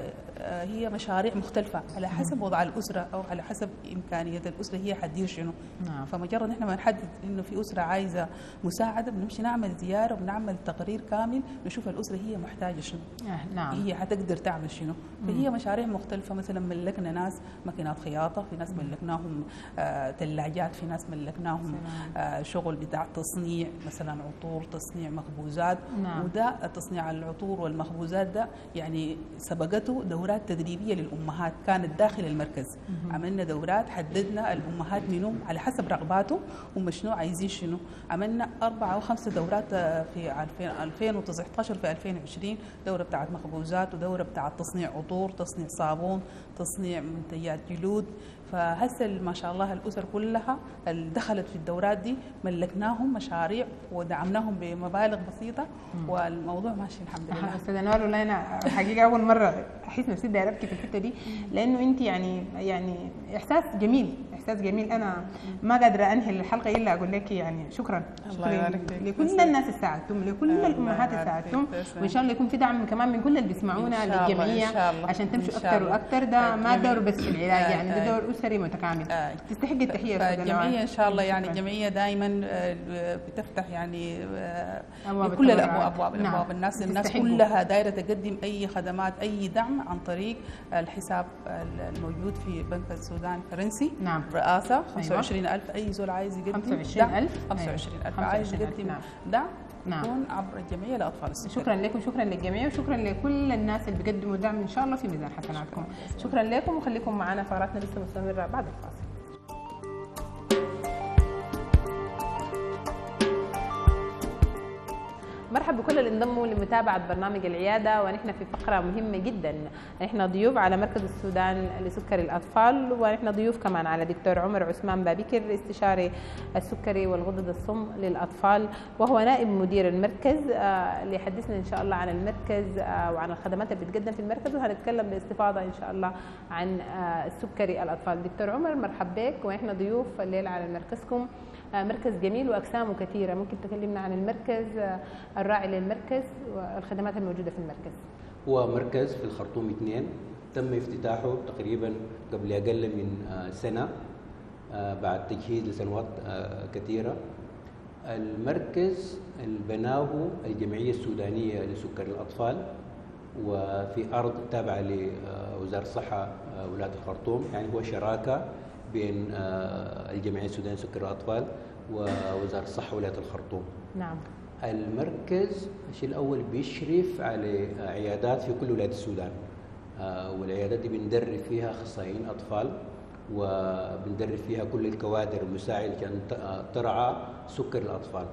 فهي مشاريع مختلفة على حسب وضع الأسرة أو على حسب إمكانية الأسرة هي حدير شنو. نعم. فمجرد نحن ما نحدد إنه في أسرة عايزة مساعدة بنمشي نعمل زيارة وبنعمل تقرير كامل نشوف الأسرة هي محتاجة شنو. نعم. هي حتقدر تعمل شنو. فهي مشاريع مختلفة. مثلا ملكنا ناس ماكينات خياطة، في ناس ملكناهم ثلاجات، في ناس ملكناهم شغل بتاع تصنيع مثلا عطور، تصنيع مخبوزات. نعم. وده تصنيع العطور والمخبوزات ده يعني سبقته دورات تدريبية للأمهات كانت داخل المركز. عملنا دورات، حددنا الأمهات منهم على حسب رغباتهم هم شنو عايزين شنو. عملنا 4 أو 5 دورات في 2019 في 2020، دورة بتاعت مخبوزات ودورة بتاعت تصنيع عطور، تصنيع صابون، تصنيع منتجات جلود. فهسه ما شاء الله الأسر كلها اللي دخلت في الدورات دي ملكناهم مشاريع ودعمناهم بمبالغ بسيطة والموضوع ماشي الحمد لله. أستاذة نوال، والله أنا حقيقة أول مرة أحس نفسي دايرة أبكي في الحتة دي، لأنه أنت يعني إحساس جميل، إحساس جميل. أنا ما قادرة أنهي الحلقة إلا أقول لك يعني شكرا لكل الناس اللي ساعدتم، لكل الأمهات اللي ساعدتم، وإن شاء الله يكون في دعم كمان من كل اللي بيسمعونا للجمعية عشان تمشوا أكثر وأكثر. ده ما دور بس في العلاج، يعني ده دور أسري متكامل. تستحق التحية أستاذة نوال. الجمعية إن شاء الله يعني الجمعية دائما بتفتح يعني كل الأبواب. نعم. الناس كلها دايرة تقدم أي خدمات أي دعم عن طريق الحساب الموجود في بنك السودان الفرنسي. نعم. رئاسه 25000. اي زول عايز يقدم 25,000 25,000 عايز يقدم دعم نعم. يكون عبر الجمعيه لاطفال السكري. شكرا لكم، شكرا للجميع، وشكرا لكل الناس اللي بيقدموا دعم ان شاء الله في ميزان حسناتكم. شكرا لكم، وخليكم معنا، فقراتنا لسه مستمره بعد الفاصل. مرحبا بكل اللي انضموا لمتابعة برنامج العيادة، ونحن في فقرة مهمة جدا. نحن ضيوف على مركز السودان لسكري الأطفال، ونحن ضيوف كمان على دكتور عمر عثمان بابكر، استشاري السكري والغدد الصم للأطفال، وهو نائب مدير المركز، اللي يحدثنا إن شاء الله عن المركز وعن الخدمات اللي بتقدم في المركز، وهنتكلم باستفاضة إن شاء الله عن سكري الأطفال. دكتور عمر مرحب بك، ونحن ضيوف الليلة على مركزكم. مركز جميل واقسامه كثيره، ممكن تكلمنا عن المركز، الراعي للمركز، والخدمات الموجوده في المركز؟ هو مركز في الخرطوم 2 تم افتتاحه تقريبا قبل اقل من سنه بعد تجهيز لسنوات كثيره. المركز بناه الجمعيه السودانيه لسكري الاطفال، وفي ارض تابعه لوزاره الصحه ولايه الخرطوم، يعني هو شراكه بين الجمعيه السودانيه لسكري الاطفال ووزاره الصحه ولايه الخرطوم. نعم. المركز الشيء الاول بيشرف على عيادات في كل ولايات السودان، والعيادات دي بندرب فيها اخصائيين اطفال، وبندرب فيها كل الكوادر المساعده عشان ترعى سكر الاطفال.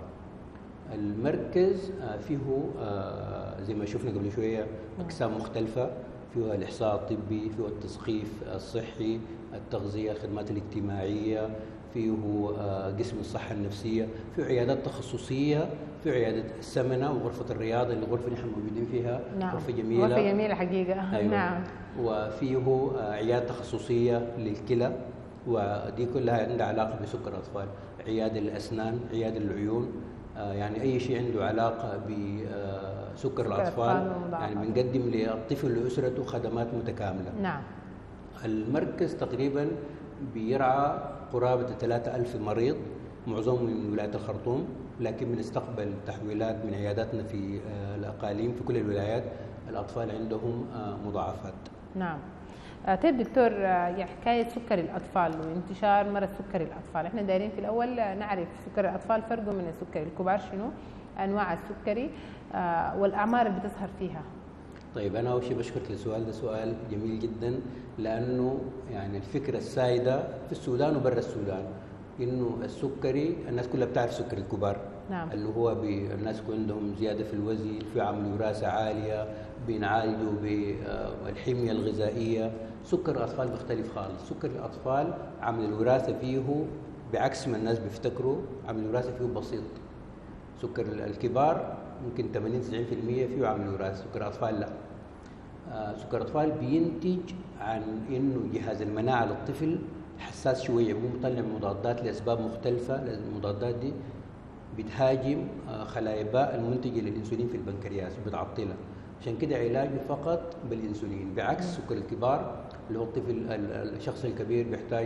المركز فيه زي ما شفنا قبل شويه اقسام مختلفه، فيها الإحصاء الطبي، فيه التثقيف الصحي، التغذية، الخدمات الاجتماعية، فيه قسم الصحة النفسية، فيه عيادات تخصصية، فيه عيادة السمنة وغرفة الرياضة اللي غرفة نحن موجودين فيها. نعم. غرفة جميلة، غرفة جميلة حقيقة. أيوة. نعم. وفيه عيادة تخصصية للكلى، ودي كلها عندها علاقة بسكر الأطفال. عيادة للأسنان، عيادة للعيون، يعني أي شيء عنده علاقة بسكر الأطفال، يعني بنقدم للطفل وأسرته خدمات متكاملة. نعم. المركز تقريبا بيرعى قرابة 3000 مريض، معظمهم من ولاية الخرطوم، لكن بنستقبل تحويلات من عياداتنا في الأقاليم في كل الولايات. الأطفال عندهم مضاعفات. نعم. طيب دكتور، يعني حكاية سكري الأطفال وانتشار مرض سكري الأطفال، احنا دايرين في الأول نعرف سكري الأطفال فرقه من السكري الكبار، شنو أنواع السكري والأعمار اللي بتظهر فيها؟ طيب أنا أول شيء بشكرك للسؤال ده، سؤال جميل جدا، لأنه يعني الفكرة السائدة في السودان وبرا السودان إنه السكري الناس كلها بتعرف سكري الكبار. نعم. اللي هو الناس يكون عندهم زيادة في الوزن، في عمل وراثة عالية، بينعالجوا بالحمية الغذائية. سكر الأطفال بيختلف خالص. سكر الأطفال عمل الوراثة فيه بعكس ما الناس بيفتكروا، عمل الوراثة فيه بسيط. سكر الكبار ممكن 80-90% فيه عمل وراثة، سكر الأطفال لا. سكر الأطفال بينتج عن إنه جهاز المناعة للطفل حساس شوية، بيقوم يطلع مضادات لأسباب مختلفة. المضادات دي بتهاجم خلايا باء المنتجة للإنسولين في البنكرياس وبتعطلها، عشان كده علاجه فقط بالإنسولين، بعكس سكر الكبار اللي هو الطفل الشخص الكبير بيحتاج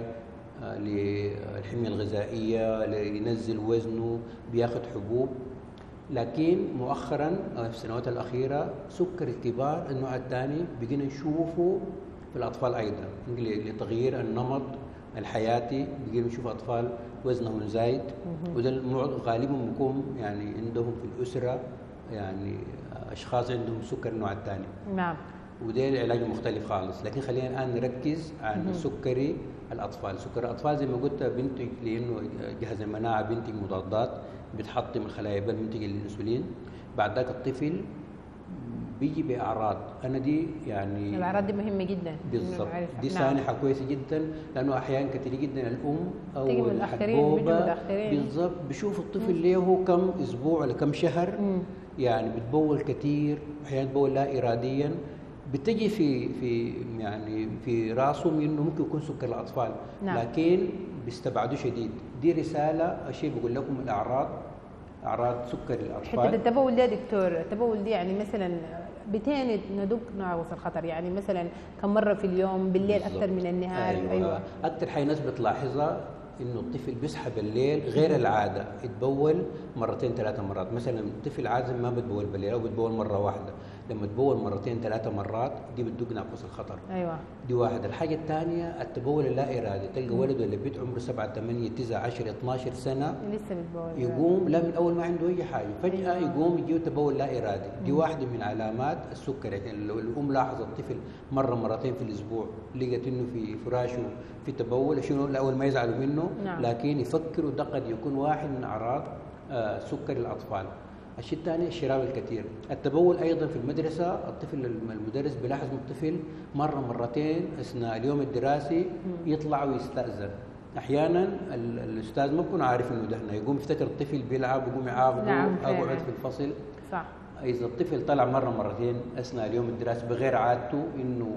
للحمية الغذائية، لينزل وزنه، بياخد حبوب. لكن مؤخرا في السنوات الأخيرة سكر الكبار النوع الثاني بقينا نشوفه في الأطفال أيضا، لتغيير النمط الحياتي بقينا نشوف أطفال وزنهم زايد، وده غالبا بيكون يعني عندهم في الأسرة يعني أشخاص عندهم سكر النوع الثاني. نعم. وده العلاج مختلف خالص، لكن خلينا الآن نركز عن سكري الأطفال. سكر الأطفال زي ما قلت بينتج لأنه جهاز المناعة بينتج مضادات بتحطم الخلايا الباء بينتج الأنسولين. بعد ذاك الطفل بيجي بأعراض، أنا دي يعني الأعراض دي مهمة جدا بالضبط، دي سانحة كويسة جدا، لأنه أحيانا كثير جدا الأم أو الحبوبة بالضبط بشوف الطفل له كم أسبوع ولا كم شهر يعني بتبول كثير، أحيانا تبول لا إراديا، بتجي في راسهم انه ممكن يكون سكر الاطفال. نعم. لكن بيستبعدوا شديد. دي رساله شيء بقول لكم الاعراض، اعراض سكر الاطفال. حته التبول ده دكتور، التبول دي يعني مثلا بتين ندق ناقص الخطر، يعني مثلا كم مره في اليوم، بالليل اكثر من النهار؟ ايوه اكثر حاجه الناس بتلاحظها انه الطفل بيسحب الليل غير العاده، يتبول مرتين 3 مرات. مثلا الطفل عازم ما بتبول بالليل او بتبول مره واحده، لما تبول مرتين 3 مرات دي بتدق ناقوس الخطر. ايوه دي واحد. الحاجه الثانيه التبول اللا ارادي، تلقى ولد ولا بنت عمره 7 8 9 10 12 سنه لسه بتبول يقوم لا من اول ما عنده اي حاجه فجاه يقوم يجيه تبول لا ارادي. دي واحده من علامات السكري. يعني لو الام لاحظت الطفل مره مرتين في الاسبوع لقت انه في فراشه في تبول، شنو الاول ما يزعلوا منه لكن يفكروا ده قد يكون واحد من اعراض سكري الاطفال. الشيء الثاني الشراب الكثير. التبول ايضا في المدرسه، الطفل المدرس بيلاحظ من الطفل مره مرتين اثناء اليوم الدراسي يطلع ويستاذن. احيانا الاستاذ ما بيكون عارف انه دهنا، يقوم يفتكر الطفل بيلعب يقوم يعاقبه اقعد في الفصل. صح. اذا الطفل طلع مره مرتين اثناء اليوم الدراسي بغير عادته انه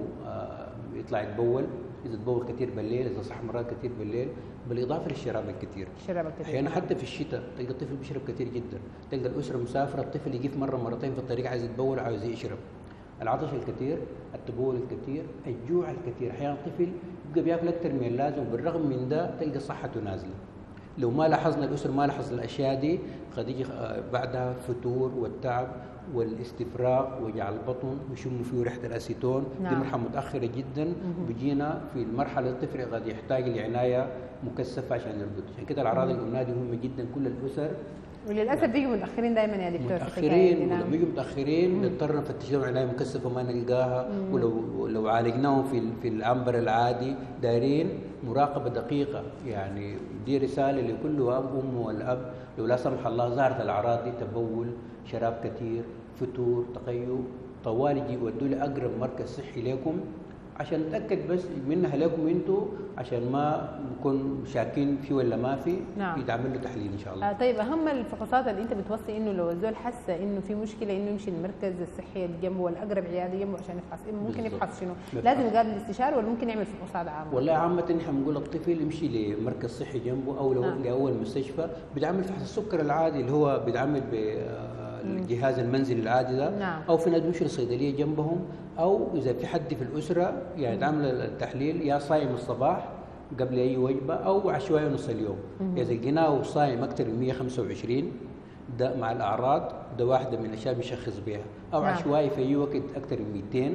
يطلع يتبول، اذا تبول كثير بالليل، اذا صح مرات كثير بالليل، بالاضافه للشراب الكثير. احيانا حتى في الشتاء تلقى الطفل بيشرب كثير جدا، تلقى الاسره مسافره الطفل يقف مره مرتين في الطريق عايز يتبول وعايز يشرب. العطش الكثير، التبول الكثير، الجوع الكثير. احيانا الطفل يبقى بياكل اكثر من اللازم وبالرغم من ده تلقى صحته نازله. لو ما لاحظنا الاسره ما لاحظ الاشياء دي قد يجي بعدها فتور والتعب والاستفراغ وجع البطن ويشم فيه ريحه الاسيتون. دي مرحله متاخره جدا وبيجينا في المرحله الطفل قد يحتاج لعنايه مكثفه عشان يرقد. عشان كده الاعراض اللي قلناها دي مهمه جدا كل الاسر. وللاسف بيجوا متاخرين دايما يا دكتور. متاخرين ولما بيجوا متاخرين نضطر نفتش لهم عنايه مكثفه ما نلقاها. ولو عالجناهم في العنبر العادي دايرين مراقبه دقيقه. يعني دي رساله لكل اب وام والاب لو لا سمح الله ظهرت الاعراض دي تبول، شراب كثير، فتور، تقيؤ، طوال يجي يودوا لي اقرب مركز صحي لكم عشان نتاكد بس منها لكم انتم عشان ما نكون شاكين فيه ولا ما في. يتعمل له تحليل ان شاء الله. طيب اهم الفحوصات اللي انت بتوصي انه لو الزول حس انه في مشكله انه يمشي المركز الصحي اللي جنبه ولا اقرب عياده جنبه عشان يفحص، ممكن يفحص شنو؟ لازم يقابل الاستشاره ولا ممكن يعمل فحوصات عامه؟ والله عامه نحن بنقول الطفل يمشي لمركز صحي جنبه او لاول مستشفى بيتعمل فحص السكر العادي اللي هو بيتعمل الجهاز المنزلي العادي ده. او في ناس بيمشوا للصيدليه جنبهم، او اذا في حد في الاسره يعني تعمل التحليل يا صايم الصباح قبل اي وجبه او عشوائي نص اليوم. اذا لقيناه صايم اكثر من 125 ده مع الاعراض ده واحده من الاشياء بنشخص بها، او عشوائي في اي وقت اكثر من 200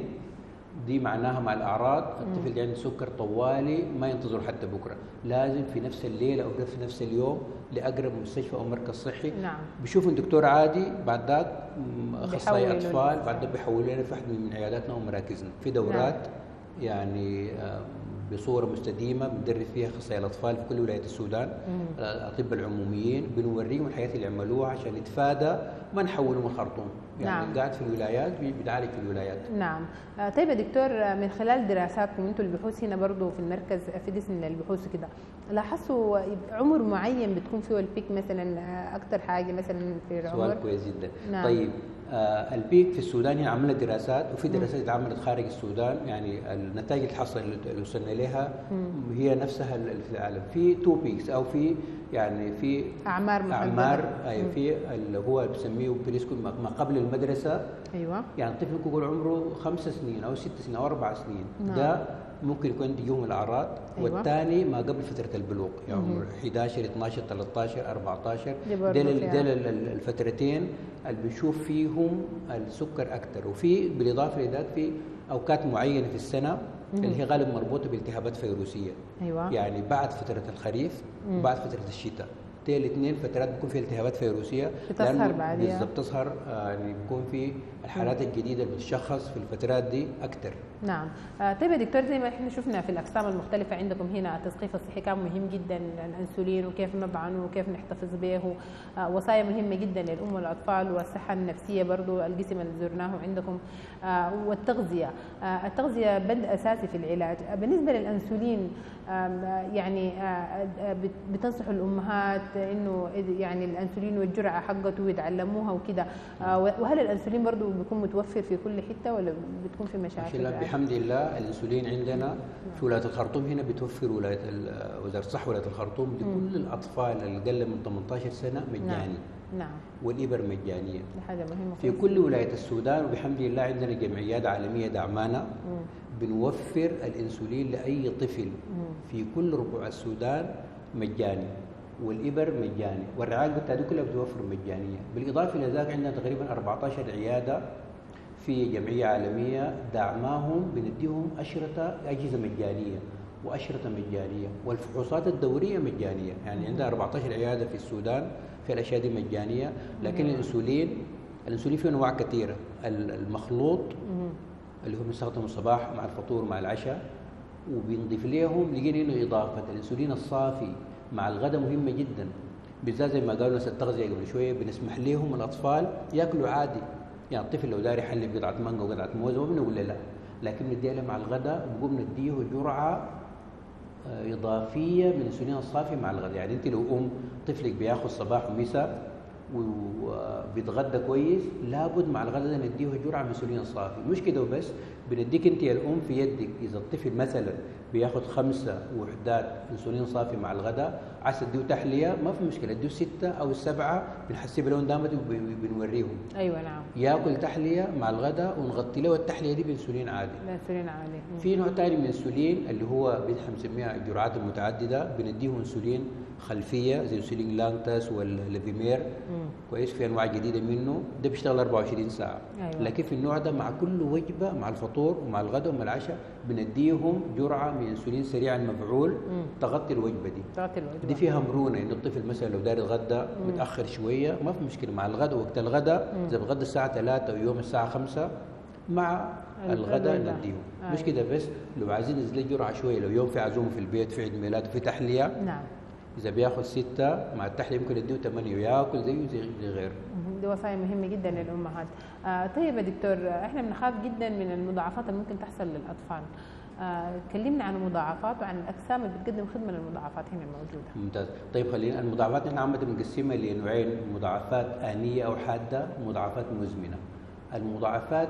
دي معناها مع الاعراض الطفل عنده سكر طوالي ما ينتظر حتى بكره، لازم في نفس الليله او في نفس اليوم لاقرب مستشفى او مركز صحي. بيشوفوا دكتور عادي، بعد ذاك اخصائي اطفال، بعد ذاك بيحولوا لنا في واحد من عياداتنا ومراكزنا في دورات يعني بصوره مستديمه بندرب فيها اخصائي الاطفال في كل ولايات السودان، الاطباء العموميين بنوريهم الحاجات اللي عملوها عشان نتفادى ما نحولهم الخرطوم. يعني قاعد في الولايات بيتعالج في الولايات. نعم. طيب يا دكتور، من خلال دراساتكم انتم البحوث هنا برضه في المركز في دسم البحوث كده لاحظتوا عمر معين بتكون فيه البيك مثلا اكثر حاجه مثلا في العمر؟ سؤال كويس جدا. طيب البيك في السودان هي عملت دراسات وفي دراسات اتعملت خارج السودان، يعني النتائج الحصل اللي وصلنا لها هي نفسها في العالم. في 2 بيكس او في يعني في اعمار في اللي هو بسميه بريسكول ما قبل المدرسه. ايوه. يعني الطفل ممكن يكون عمره 5 سنين او 6 سنين او 4 سنين. ده ممكن يكون يجيهم الاعراض. والثاني ما قبل فتره البلوغ، يعني عمر 11 12 13 14 ديل الفترتين اللي بنشوف فيهم السكر اكثر. وفي بالاضافه لذلك في اوقات معينه في السنه اللي هي غالبا مربوطه بالتهابات فيروسيه. ايوه. يعني بعد فتره الخريف وبعد فتره الشتاء دي الاثنين فترات بيكون فيها التهابات فيروسيه بتظهر بعدها. بالضبط تظهر، يعني بيكون في الحالات الجديده اللي بتشخص في الفترات دي اكثر. نعم. طيب يا دكتور، زي ما احنا شفنا في الاقسام المختلفه عندكم هنا التثقيف الصحي كان مهم جدا، الانسولين وكيف نضعنه وكيف نحتفظ به، وصايا مهمه جدا للام والاطفال، والصحه النفسيه برضو القسم اللي زرناه عندكم، والتغذيه. التغذيه بند اساسي في العلاج. بالنسبه للانسولين يعني بتنصحوا الامهات انه يعني الانسولين والجرعه حقته يتعلموها وكده، وهل الانسولين برضو بيكون متوفر في كل حته ولا بتكون في مشاكل؟ بحمد الله الانسولين عندنا في ولايه الخرطوم هنا بتوفر وزاره الصحه ولايه الخرطوم لكل الاطفال اللي اقل من 18 سنه مجاني. نعم. والابر مجانيه. دي حاجه مهمه في كل ولايه السودان، وبحمد الله عندنا جمعيات عالميه دعمانا بنوفر الانسولين لاي طفل في كل ربوع السودان مجاني، والابر مجاني، والرعايه البتاعه دي كلها بتوفر مجانيه. بالاضافه الى ذلك عندنا تقريبا 14 عياده في جمعيه عالميه دعماهم بنديهم اشرطه اجهزه مجانيه واشرطه مجانيه، والفحوصات الدوريه مجانيه، يعني عندنا 14 عياده في السودان في الاشياء دي مجانيه. لكن الانسولين فيه انواع كثيره، المخلوط اللي هو بنستخدمه الصباح مع الفطور مع العشاء، وبنضيف لهم لقينا انه اضافه الانسولين الصافي مع الغداء مهمه جدا، بالذات زي ما قالوا ناس التغذيه قبل شويه بنسمح لهم الاطفال ياكلوا عادي، يعني الطفل لو داري يحلي بقطعه مانجا وقطعه موز ما بنقول له لا، لكن نديها له مع الغداء وبنقوم نديه جرعه اضافيه من الانسولين الصافي مع الغداء. يعني انت لو طفلك بياخذ صباح ومساء وبيتغدى كويس، لابد مع الغداء ده نديه جرعه من الانسولين الصافي. مش كده وبس، بنديك انت يا الام في يدك اذا الطفل مثلا بياخذ 5 وحدات انسولين صافي مع الغداء، عايز تديه تحليه ما في مشكله، اديه 6 أو 7، بنحسب لهم دامت وبنوريهم. ايوه نعم. ياكل تحليه مع الغداء ونغطي له التحليه دي بانسولين عادي. انسولين عادي. في نوع ثاني من الانسولين اللي هو بنسميها الجرعات المتعدده، بنديهم انسولين خلفيه زي انسولين لانتاس ولا ليفيمير. كويس، في انواع جديده منه ده بيشتغل 24 ساعه. أيوة. لكن في النوع ده مع كل وجبه مع الفطور ومع الغداء ومع العشاء بنديهم جرعه من انسولين سريع المفعول تغطي الوجبه دي. دي فيها مرونه، انه الطفل مثلا لو داير يتغدى متاخر شويه ما في مشكله، مع الغداء وقت الغداء اذا بتغدى الساعه 3 ويوم الساعه 5 مع الغداء نديهم. مش كده بس، لو عايزين نزيد جرعه شويه، لو يوم في عزومه في البيت في عيد ميلاد في تحليه، نعم، إذا بياخذ 6 مع التحلية يمكن يديه 8 وياكل زي غيره. دي وصايا مهمة جدا للأمهات. طيب يا دكتور، احنا بنخاف جدا من المضاعفات اللي ممكن تحصل للأطفال. كلمنا عن المضاعفات وعن الأقسام اللي بتقدم خدمة للمضاعفات هنا الموجودة. ممتاز. طيب خلينا المضاعفات احنا عامة بنقسمها لنوعين، مضاعفات آنية أو حادة ومضاعفات مزمنة. المضاعفات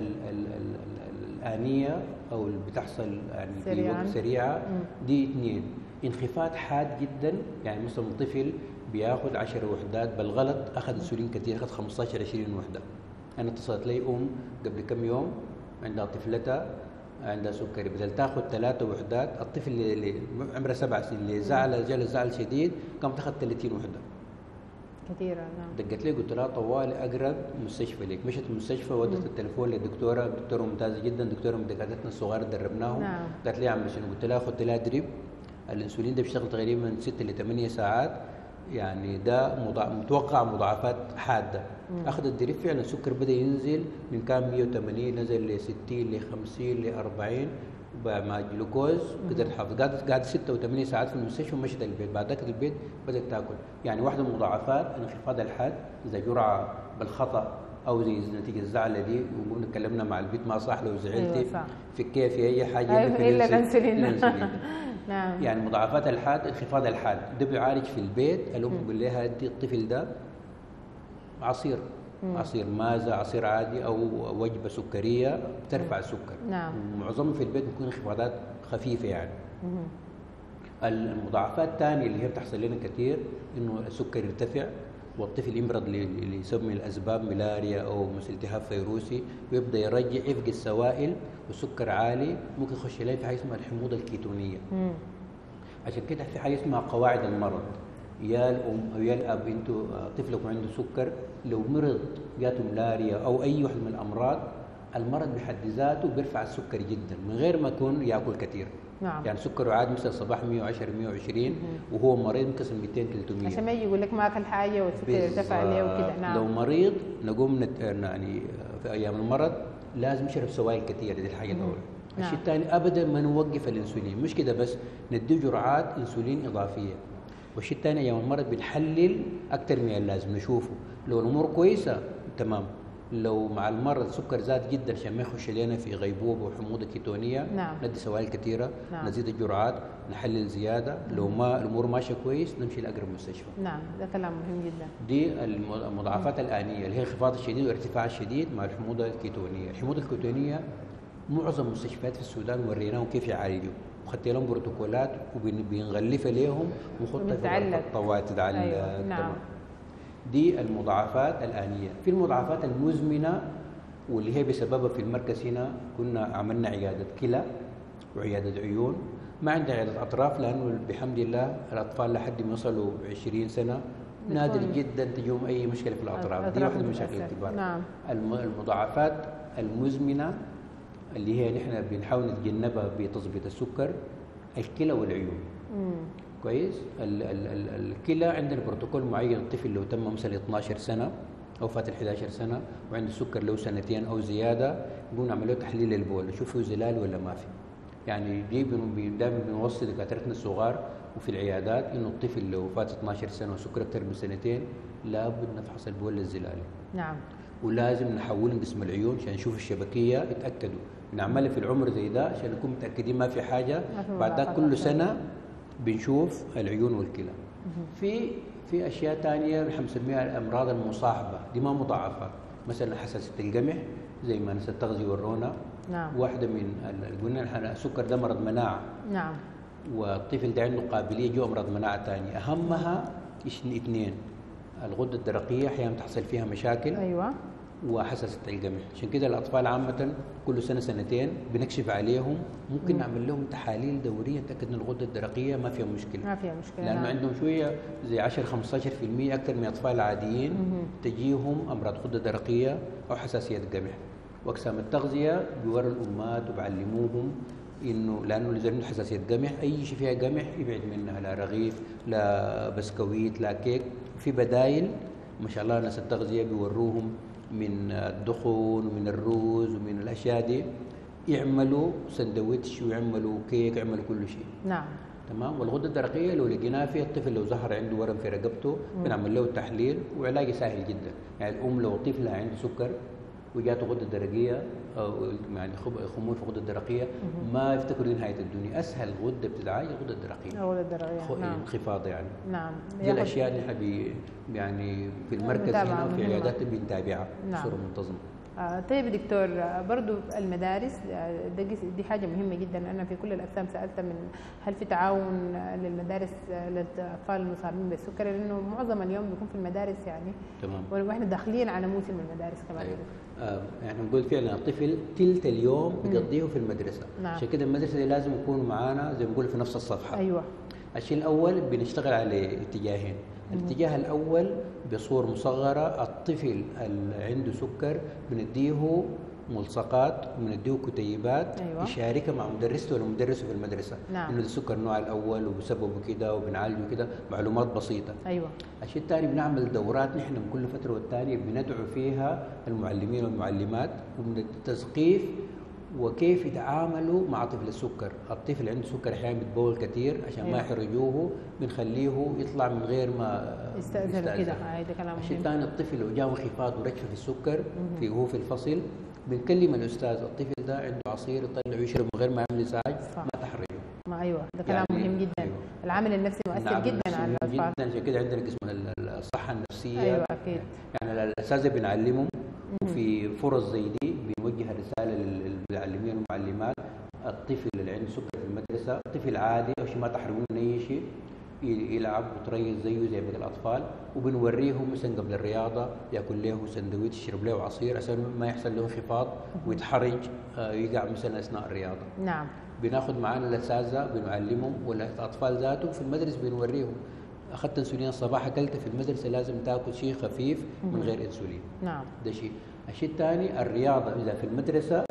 الآنية أو اللي بتحصل يعني في وقت سريعة دي 2: انخفاض حاد جدا، يعني مثلا طفل بياخذ 10 وحدات بالغلط، اخذ انسولين كثير، اخذ 15 20 وحده. انا اتصلت لي قبل كم يوم عندها طفلتها عندها سكري، بدل تاخذ 3 وحدات، الطفل اللي عمره 7 سنين اللي جاله زعل شديد قام تاخذ 30 وحده كثيره. نعم. دقت لي قلت لها طوالي اقرب مستشفى لك، مشت المستشفى ودت التليفون للدكتوره، الدكتوره ممتازه جدا، دكتوره من دكاترتنا الصغار دربناهم. نعم. قالت لي يا عم شنو؟ قلت لها خذت لها دريب، الانسولين ده بيشتغل تقريبا 6 ل 8 ساعات، يعني ده متوقع مضاعفات حاده. اخذ الدريب فعلا السكر بدا ينزل من كان 180 نزل ل 60 ل 50 ل 40، مع الجلوكوز قدرت تحافظ. قعدت 6 و8 ساعات في المستشفى ومشيت البيت، بعد ذاك البيت بدات تاكل. يعني واحده من المضاعفات انخفاض الحاد، اذا جرعه بالخطا او زي نتيجه الزعله دي، وقلنا اتكلمنا مع البيت ما صح، لو زعلتي في كيف في اي حاجه الا الانسولين. نعم. يعني مضاعفات الحاد انخفاض الحاد ده بيعالج في البيت. الام بتقول لها ادي الطفل ده عصير، عصير مازه، عصير عادي او وجبه سكريه ترفع السكر. نعم. ومعظمهم في البيت بتكون انخفاضات خفيفه يعني. المضاعفات الثانيه اللي هي بتحصل لنا كثير انه السكر يرتفع والطفل يمرض اللي يسمى الاسباب ملاريا او مثل التهاب فيروسي، ويبدا يفقد السوائل والسكر عالي، ممكن يخش عليه في حاجه اسمها الحموضه الكيتونيه. عشان كده في حاجه اسمها قواعد المرض. يا الام او يا الاب انتوا طفلكم عنده سكر، لو مرض جاته ملاريا او اي واحد من الامراض، المرض بحد ذاته بيرفع السكر جدا من غير ما يكون ياكل كثير. نعم. يعني سكره عادي مثلا الصباح 110 120 وهو مريض ممكن 200 300، عشان ما يجي يقول لك ما اكل حاجه والسكر يرتفع عليه وكده. نعم. لو مريض نقوم يعني في ايام المرض لازم يشرب سوائل كثيره، دي الحاجه الاولى. نعم. الشيء الثاني ابدا ما نوقف الانسولين، مش كده بس، نديه جرعات انسولين اضافيه. والشيء الثاني ايام المرض بنحلل اكثر من اللازم، نشوفه لو الامور كويسه تمام، لو مع المرض السكر زاد جدا عشان ما يخش علينا في غيبوبه وحموضه كيتونيه. نعم. ندي سوائل كثيره. نعم. نزيد الجرعات، نحلل زياده، لو ما الامور ماشيه كويس نمشي لاقرب مستشفى. نعم، ده كلام مهم جدا. دي المضاعفات الانيه اللي هي الانخفاض الشديد والارتفاع الشديد مع الحموضه الكيتونيه. الحموضه الكيتونيه معظم المستشفيات في السودان وريناهم كيف يعالجوا، وخدت لهم بروتوكولات وبنغلفها لهم ونحطها في الطوات تتعلق. أيوة. نعم. دي المضاعفات الآنية. في المضاعفات المزمنة واللي هي بسببها في المركز هنا كنا عملنا عيادة كلى وعيادة عيون، ما عندنا عيادة أطراف لأنه بحمد الله الأطفال لحد ما يوصلوا 20 سنة نادر جدا تجيهم أي مشكلة في الأطراف. دي واحدة من المشاكل الكبار. نعم. المضاعفات المزمنه اللي هي نحن بنحاول نتجنبها بتظبيط السكر، الكلى والعيون. كويس. الكلى عندنا بروتوكول معين، الطفل لو تم مثلا 12 سنه او فات ال 11 سنه وعنده سكر له سنتين او زياده، نقوم نعمل له تحليل البول نشوف فيه زلال ولا ما في. يعني دي دائما بنوصي دكاترتنا الصغار وفي العيادات انه الطفل لو فات 12 سنه وسكر اكثر من سنتين لابد نفحص البول للزلال. نعم. ولازم نحولهم قسم العيون عشان نشوف الشبكيه، يتاكدوا نعملها في العمر زي ده عشان نكون متاكدين ما في حاجه. بعد ذاك كل سنه بنشوف العيون والكلى. في اشياء ثانيه نحن بنسميها الامراض المصاحبه، دي ما مضاعفات، مثلا حساسيه القمح زي ما ناس التغذيه ورونا. نعم. واحده من قلنا نحن السكر ده مرض مناعه. نعم. والطفل ده عنده قابليه جو امراض مناعه ثانيه، اهمها اثنين، الغده الدرقيه احيانا تحصل فيها مشاكل. ايوه. وحساسيه القمح. عشان كده الاطفال عامه كل سنه سنتين بنكشف عليهم، ممكن نعمل لهم تحاليل دوريه نتاكد ان الغده الدرقيه ما فيها مشكله. ما فيها مشكله. لانه عندهم شويه زي 10 15% اكثر من الاطفال العاديين تجيهم امراض غده درقيه او حساسيه قمح. واقسام التغذيه بيوروا الامهات وبعلموهم انه لانه اذا عنده حساسيه قمح اي شيء فيها قمح يبعد منها، لا رغيف لا بسكويت لا كيك. في بدايل ما شاء الله ناس التغذيه بيوروهم من الدخن ومن الرز ومن الاشياء دي، يعملوا سندويتش ويعملوا كيك ويعملوا كل شيء. نعم. تمام. والغده الدرقيه لو لقيناها فيها الطفل لو ظهر عنده ورم في رقبته بنعمل له تحليل وعلاجه سهل جدا. يعني الام لو طفلها عنده سكر وجاته غده درقيه او يعني خمول في الغده الدرقيه ما يفتكروا نهايه الدنيا، اسهل غده بتتعالج الغده الدرقيه. الغده الدرقيه. نعم. انخفاض يعني. نعم. دي الاشياء اللي احنا يعني في المركز هنا وفي العيادات بنتابعها بصوره منتظمه. طيب دكتور، برضو المدارس دي حاجه مهمه جدا. انا في كل الاقسام سالت من هل في تعاون للمدارس للاطفال المصابين بالسكر، لانه معظم اليوم بيكون في المدارس يعني. تمام. واحنا داخلين على موسم المدارس كمان. أيوة. يعني نقول فعلا الطفل ثلث اليوم بيقضيه في المدرسه. نعم. عشان كده المدرسه دي لازم يكونوا معانا زي ما بنقول في نفس الصفحه. ايوه. الشيء الاول بنشتغل على اتجاهين. الاتجاه الاول بصور مصغره، الطفل اللي عنده سكر بنديه ملصقات وبنديه كتيبات. أيوة. يشاركها مع مدرسته ولا مدرسه في المدرسه. نعم. انه السكر النوع الاول وبسببه كده وبنعالجه كده، معلومات بسيطه. ايوه. الشيء الثاني بنعمل دورات نحن من كل فتره والثانيه بندعو فيها المعلمين والمعلمات وبالتثقيف وكيف يتعاملوا مع طفل السكر. الطفل عنده سكر احيانا بيتبول كثير عشان ما يحرجوه، بنخليه يطلع من غير ما يستأذن كده. هذا كلام مهم. الشيء الثاني الطفل لو جاء انخفاض ورجفه في السكر وهو في الفصل بنكلم الاستاذ، الطفل ده عنده عصير يطلع ويشرب من غير ما يعمل ازعاج، ما تحرجه. ما ايوه ده كلام يعني مهم جدا. أيوة. العامل النفسي مؤثر جدا على الاطفال. جدا. عشان كده عندنا قسم الصحه النفسيه. ايوه اكيد. يعني الاساتذه بنعلمهم وفي فرص زي دي بنوجه رساله للمعلمين والمعلمات، الطفل اللي عنده سكر في المدرسه طفل عادي او شيء ما تحرمون من اي شيء، يلعب ويتريض زيه زي باقي الاطفال، وبنوريهم مثلا قبل الرياضه ياكل له سندويتش يشرب له عصير عشان ما يحصل له انخفاض ويتحرج يقع مثلا اثناء الرياضه. نعم. بناخذ معانا الاساتذه بنعلمهم والاطفال ذاته في المدرسه بنوريهم اخذت انسولين الصباح اكلت في المدرسه لازم تاكل شيء خفيف من غير انسولين. نعم. ده شيء. الشيء الثاني الرياضه اذا في المدرسه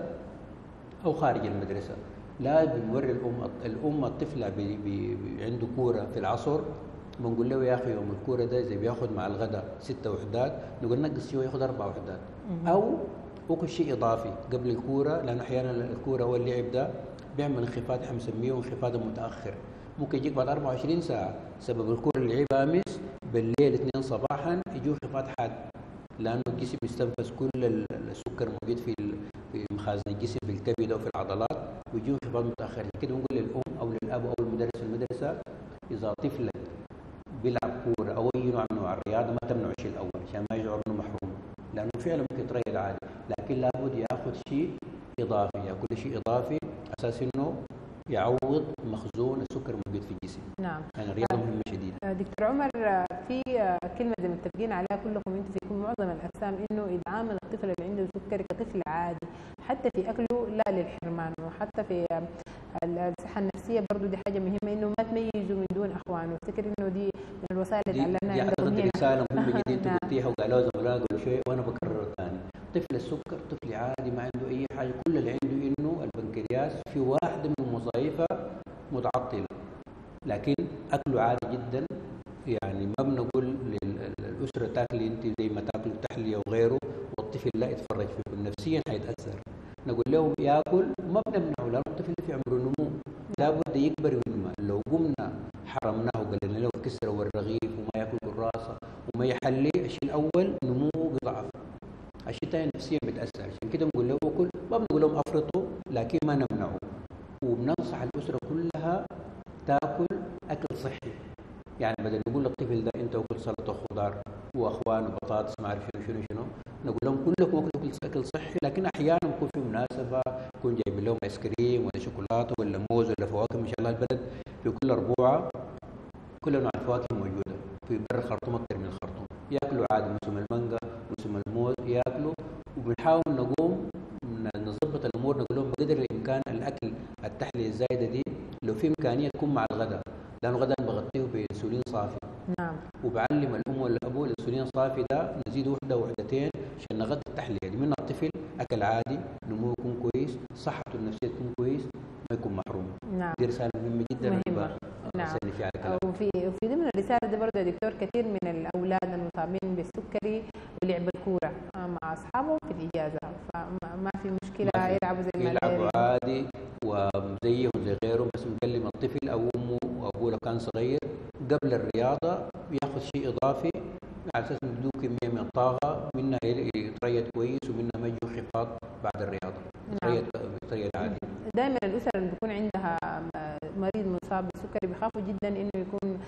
او خارج المدرسه لازم بنوري الام الطفله عنده كوره في العصر بنقول له يا اخي يوم الكوره ده اذا بياخذ مع الغداء 6 وحدات نقول نقص شويه ياخذ 4 وحدات او اكل شيء اضافي قبل الكوره، لانه احيانا الكوره واللعب ده بيعمل انخفاض احنا بنسميه انخفاض متاخر، ممكن يجيك بعد 24 ساعه سبب الكوره اللي لعبها امس بالليل 2 صباحا يجوا انخفاض حاد، لانه الجسم يستنفذ كل السكر موجود في مخازن الجسم في الكبد او في العضلات ويجوا انخفاض متاخر. كده بنقول للام او للاب او المدرس في المدرسه اذا طفلك بيلعب كوره او اي نوع من انواع الرياضه ما تمنعه الشيء الاول عشان ما يشعر انه محروم، لانه فعلا ممكن يتريض عادي، لكن لابد ياخذ شيء اضافي، ياكل شيء اضافي اساس انه يعوض مخزون السكر الموجود في الجسم. نعم. يعني الرياضه مهمه شديد. دكتور عمر، في كلمه زي متفقين عليها كلكم انتم في معظم الاقسام انه ادعام الطفل اللي عنده سكري كطفل عادي حتى في اكله لا للحرمان، وحتى في الصحه النفسيه برضه دي حاجه مهمه انه ما تميزوا من دون اخوانه، افتكر انه دي من الوسائل اللي تعلمناها عندكم هنا. رساله مهمه جدا انتم قلتيها وقالوها زملائنا قبل شوي وانا بكرر ثاني، طفل السكر طفل عادي ما عنده اي حاجه، كل اللي عنده انه البنكرياس في واحده من وظائفها متعطله، لكن اكله عادي جدا. يعني ما بنقول للاسره تاكلي انت زي ما تاكلوا تحليه وغيره والطفل لا يتفرج فيكم، نفسيا حيتاثر. نقول لهم ياكل ما بنمنعه، لانه الطفل في عمر النمو لابد يكبر وينمى. لو قمنا حرمناه وقلنا له الكسره والرغيف وما ياكل كراسه وما يحلي، الشيء الاول نموه بضعف، الشيء الثاني نفسيا بيتاثر. عشان كده بنقول له اكل، ما بنقول لهم افرطوا، لكن ما نمنعه. وبننصح الاسره كلها تاكل اكل صحي. يعني بدل نقول للطفل ده انت اكل سلطه وخضار واخوان وبطاطس ما اعرف شنو، نقول لهم كلكم اكلوا اكل صحي، لكن احيانا يكون في مناسبه يكون جايبين لهم ايس كريم ولا شوكولاته ولا موز ولا فواكه. ما شاء الله البلد في كل ربوعه كل انواع الفواكه موجوده، في برا الخرطوم اكثر من الخرطوم، ياكلوا عادي موسم المانجا موسم الموز ياكلوا. وبنحاول نقوم نظبط الامور، نقول لهم بقدر الامكان الاكل التحليه الزايده دي لو في امكانيه تكون مع الغداء، لانه الغداء بغطيه بانسولين صافي. نعم. وبعلم الام والابو الانسولين الصافي ده نزيد وحده وحدتين عشان نغطي التحليه دي. من الطفل اكل عادي، نموه يكون كويس، صحته النفسيه تكون كويس، ما يكون محروم. نعم. دي رساله مهمه جدا. مهمة. نعم. وفي ضمن الرساله دي برضه يا دكتور كثير من الاولاد المصابين بالسكري ولعب الكوره مع اصحابهم في الاجازه، فما في مشكله يلعبوا زي ما يلعبوا عادي وزيهم زي غيرهم، بس نكلم الطفل او امه وابوه لو كان صغير قبل الرياضه ياخذ شيء اضافي على اساس انه كميه من الطاقه، منها يتريض كويس ومنها ما يجوا انخفاض بعد الرياضه. يتريض عادي. دائما الاسر اللي بيكون عندها مريض مصاب بالسكري بيخافوا جدا انه يكون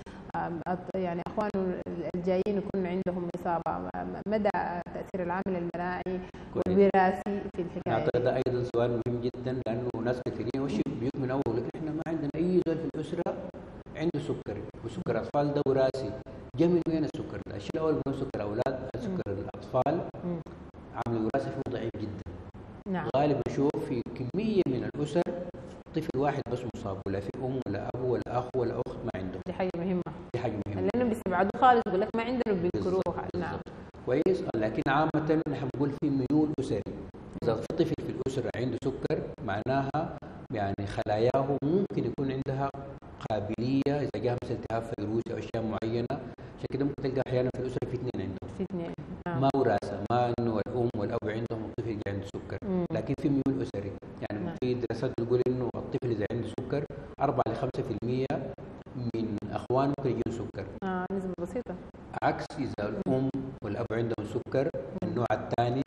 يعني اخوانه الجايين يكون عندهم اصابه. مدى تاثير العامل المناعي والوراثي في الحكايه؟ اعتقد ده ايضا سؤال مهم جدا، لانه ناس كثيرين وش بيوت من اول لكن احنا ما عندنا اي زول في الاسره عنده سكري، وسكر الاطفال ده وراثي. جاء من وين السكر ده؟ الشيء الاول من سكر الاولاد، سكر الاطفال عامل وراثي فيه ضعيف جدا. نعم. غالبا نشوف في كميه من الاسر طفل واحد بس مصاب، ولا في ام ولا ابو ولا اخ ولا اخت ما عنده. دي حاجه مهمه. دي حاجه مهمه لانهم بيستبعدوا خالص، يقول لك ما عندنا بينكروها. نعم. كويس. لكن عامه نحن بنقول في ميول اسري. اذا في طفل في الاسره عنده سكر معناها يعني خلاياه ممكن يكون عندها قابليه اذا جاء مثل التهاب فيروسي او اشياء معينه. عشان كده ممكن تلقى احيانا في الاسره في اثنين عندهم. في اثنين. ما وراثه، ما انه الام والاب عندهم الطفل اللي عنده سكر، لكن في ميول اسري. يعني في دراسات بتقول انه الطفل اذا عنده سكر 4 ل 5% من اخوانه ممكن يجيهم سكر. نسبه بسيطه. عكس اذا الام والاب عندهم سكر النوع الثاني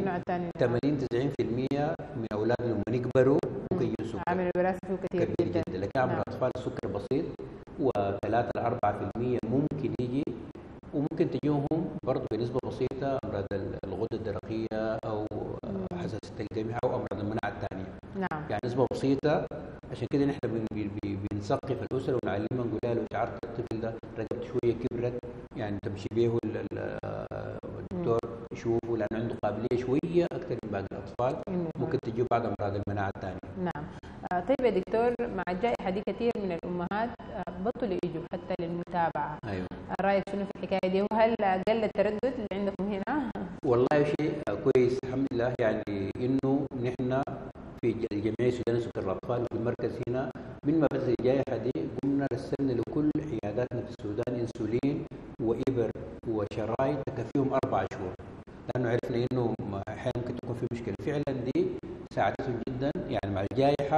80-90% من اولادهم لما يكبروا ممكن يجيهم سكر. عامل الوراثه فيه كثير جدا. لكن عمر الاطفال السكر بسيط، و3 ل 4% ممكن يجي، وممكن تجيهم برضه بنسبه بسيطه امراض الغده الدرقيه او حساسيه القمح او امراض المناعه الثانيه. نعم. يعني نسبه بسيطه. عشان كده نحن بنثقف الاسره ونعلمها، نقول لها لو شعرت الطفل ده رقبته شويه كبرت يعني تمشي به الدكتور يشوفه، لانه عنده قابليه شويه اكثر من باقي الاطفال، ممكن تجيب بعض امراض المناعه الثانيه. نعم. طيب يا دكتور، مع الجائحه دي كثير من الامهات بطلوا يجوا حتى للمتابعه. ايوه. رايك شنو في الحكايه دي؟ وهل قل التردد اللي عندكم هنا؟ والله شيء كويس الحمد لله. يعني انه نحن في جمعيه السودان لسكر الاطفال في المركز هنا من ما بدات الجائحه دي قمنا رسلنا لكل عياداتنا في السودان انسولين وابر وشرايط تكفيهم 4 شهور، لانه عرفنا انه احيانا ممكن تكون في مشكله. فعلا دي ساعدتهم جدا. يعني مع الجائحه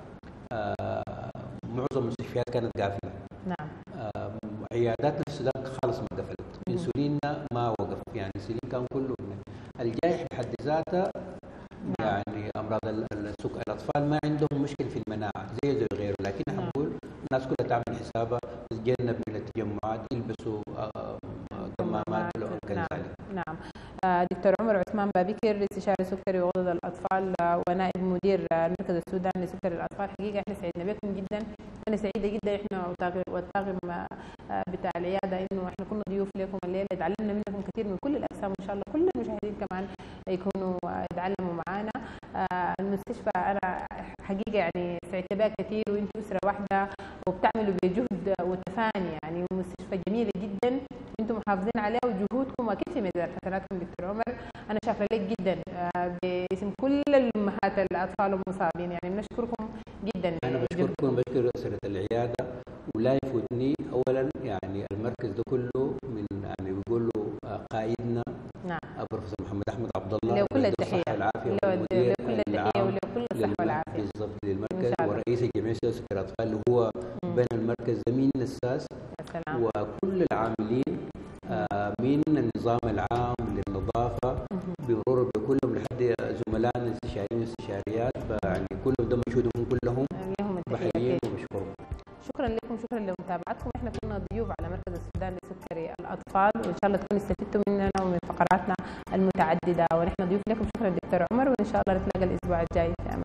معظم المستشفيات كانت قافله. نعم. عياداتنا في السودان خالص ما قفلت، انسوليننا ما وقف، يعني الانسولين كان كله. الجائحه بحد ذاتها يعني امراض السكر الاطفال ما عندهم مشكله في المناعه زي غيره، لكن احنا نقول الناس كلها تعمل حسابها، تتجنب من التجمعات، يلبسوا كمامات لو امكن ذلك. نعم. دكتور عمر عثمان بابكر، استشاري سكري وغدد الاطفال ونائب مدير المركز السوداني لسكر الاطفال، حقيقه احنا سعدنا بكم جدا، وانا سعيده جدا احنا والطاقم بتاع العياده انه احنا كنا ضيوف لكم الليله، تعلمنا منكم كثير من كل الاقسام، وان شاء الله كل المشاهدين كمان يكونوا يتعلموا معانا. المستشفى انا حقيقه يعني سعدت بها كثير، وانتم اسره واحده وبتعملوا بجهد وتفاني، يعني مستشفى جميله جدا انتم محافظين عليها، وجهودكم اكيد في ميزان حسناتكم دكتور عمر. انا شاكره لك جدا باسم كل الاطفال المصابين. يعني بنشكركم جدا. انا بشكركم، بشكر اسره العياده، ولا يفوتني اولا يعني المركز ده كله من يعني بيقولوا قائدنا نعم بروفيسور محمد احمد عبد الله، له كل التحيه، العافيه له كل التحيه وله كل الصحه والعافيه بالضبط للمركز، ورئيس الجمعيه سكر الاطفال اللي هو بنى المركز ده من الاساس، وكل العاملين من النظام العام للنظافه بمرور بكلهم لحد زملائنا الاستشاريين والاستشاريات، فيعني كلهم ده مجهودهم كلهم بحييهم وبشكرهم. شكرا لكم، شكرا لمتابعتكم. احنا كنا ضيوف على مركز السودان لسكري الاطفال، وان شاء الله تكونوا استفدتوا مننا ومن فقراتنا المتعدده، ونحن ضيوف لكم. شكرا دكتور عمر، وان شاء الله نتلاقى الاسبوع الجاي في امان.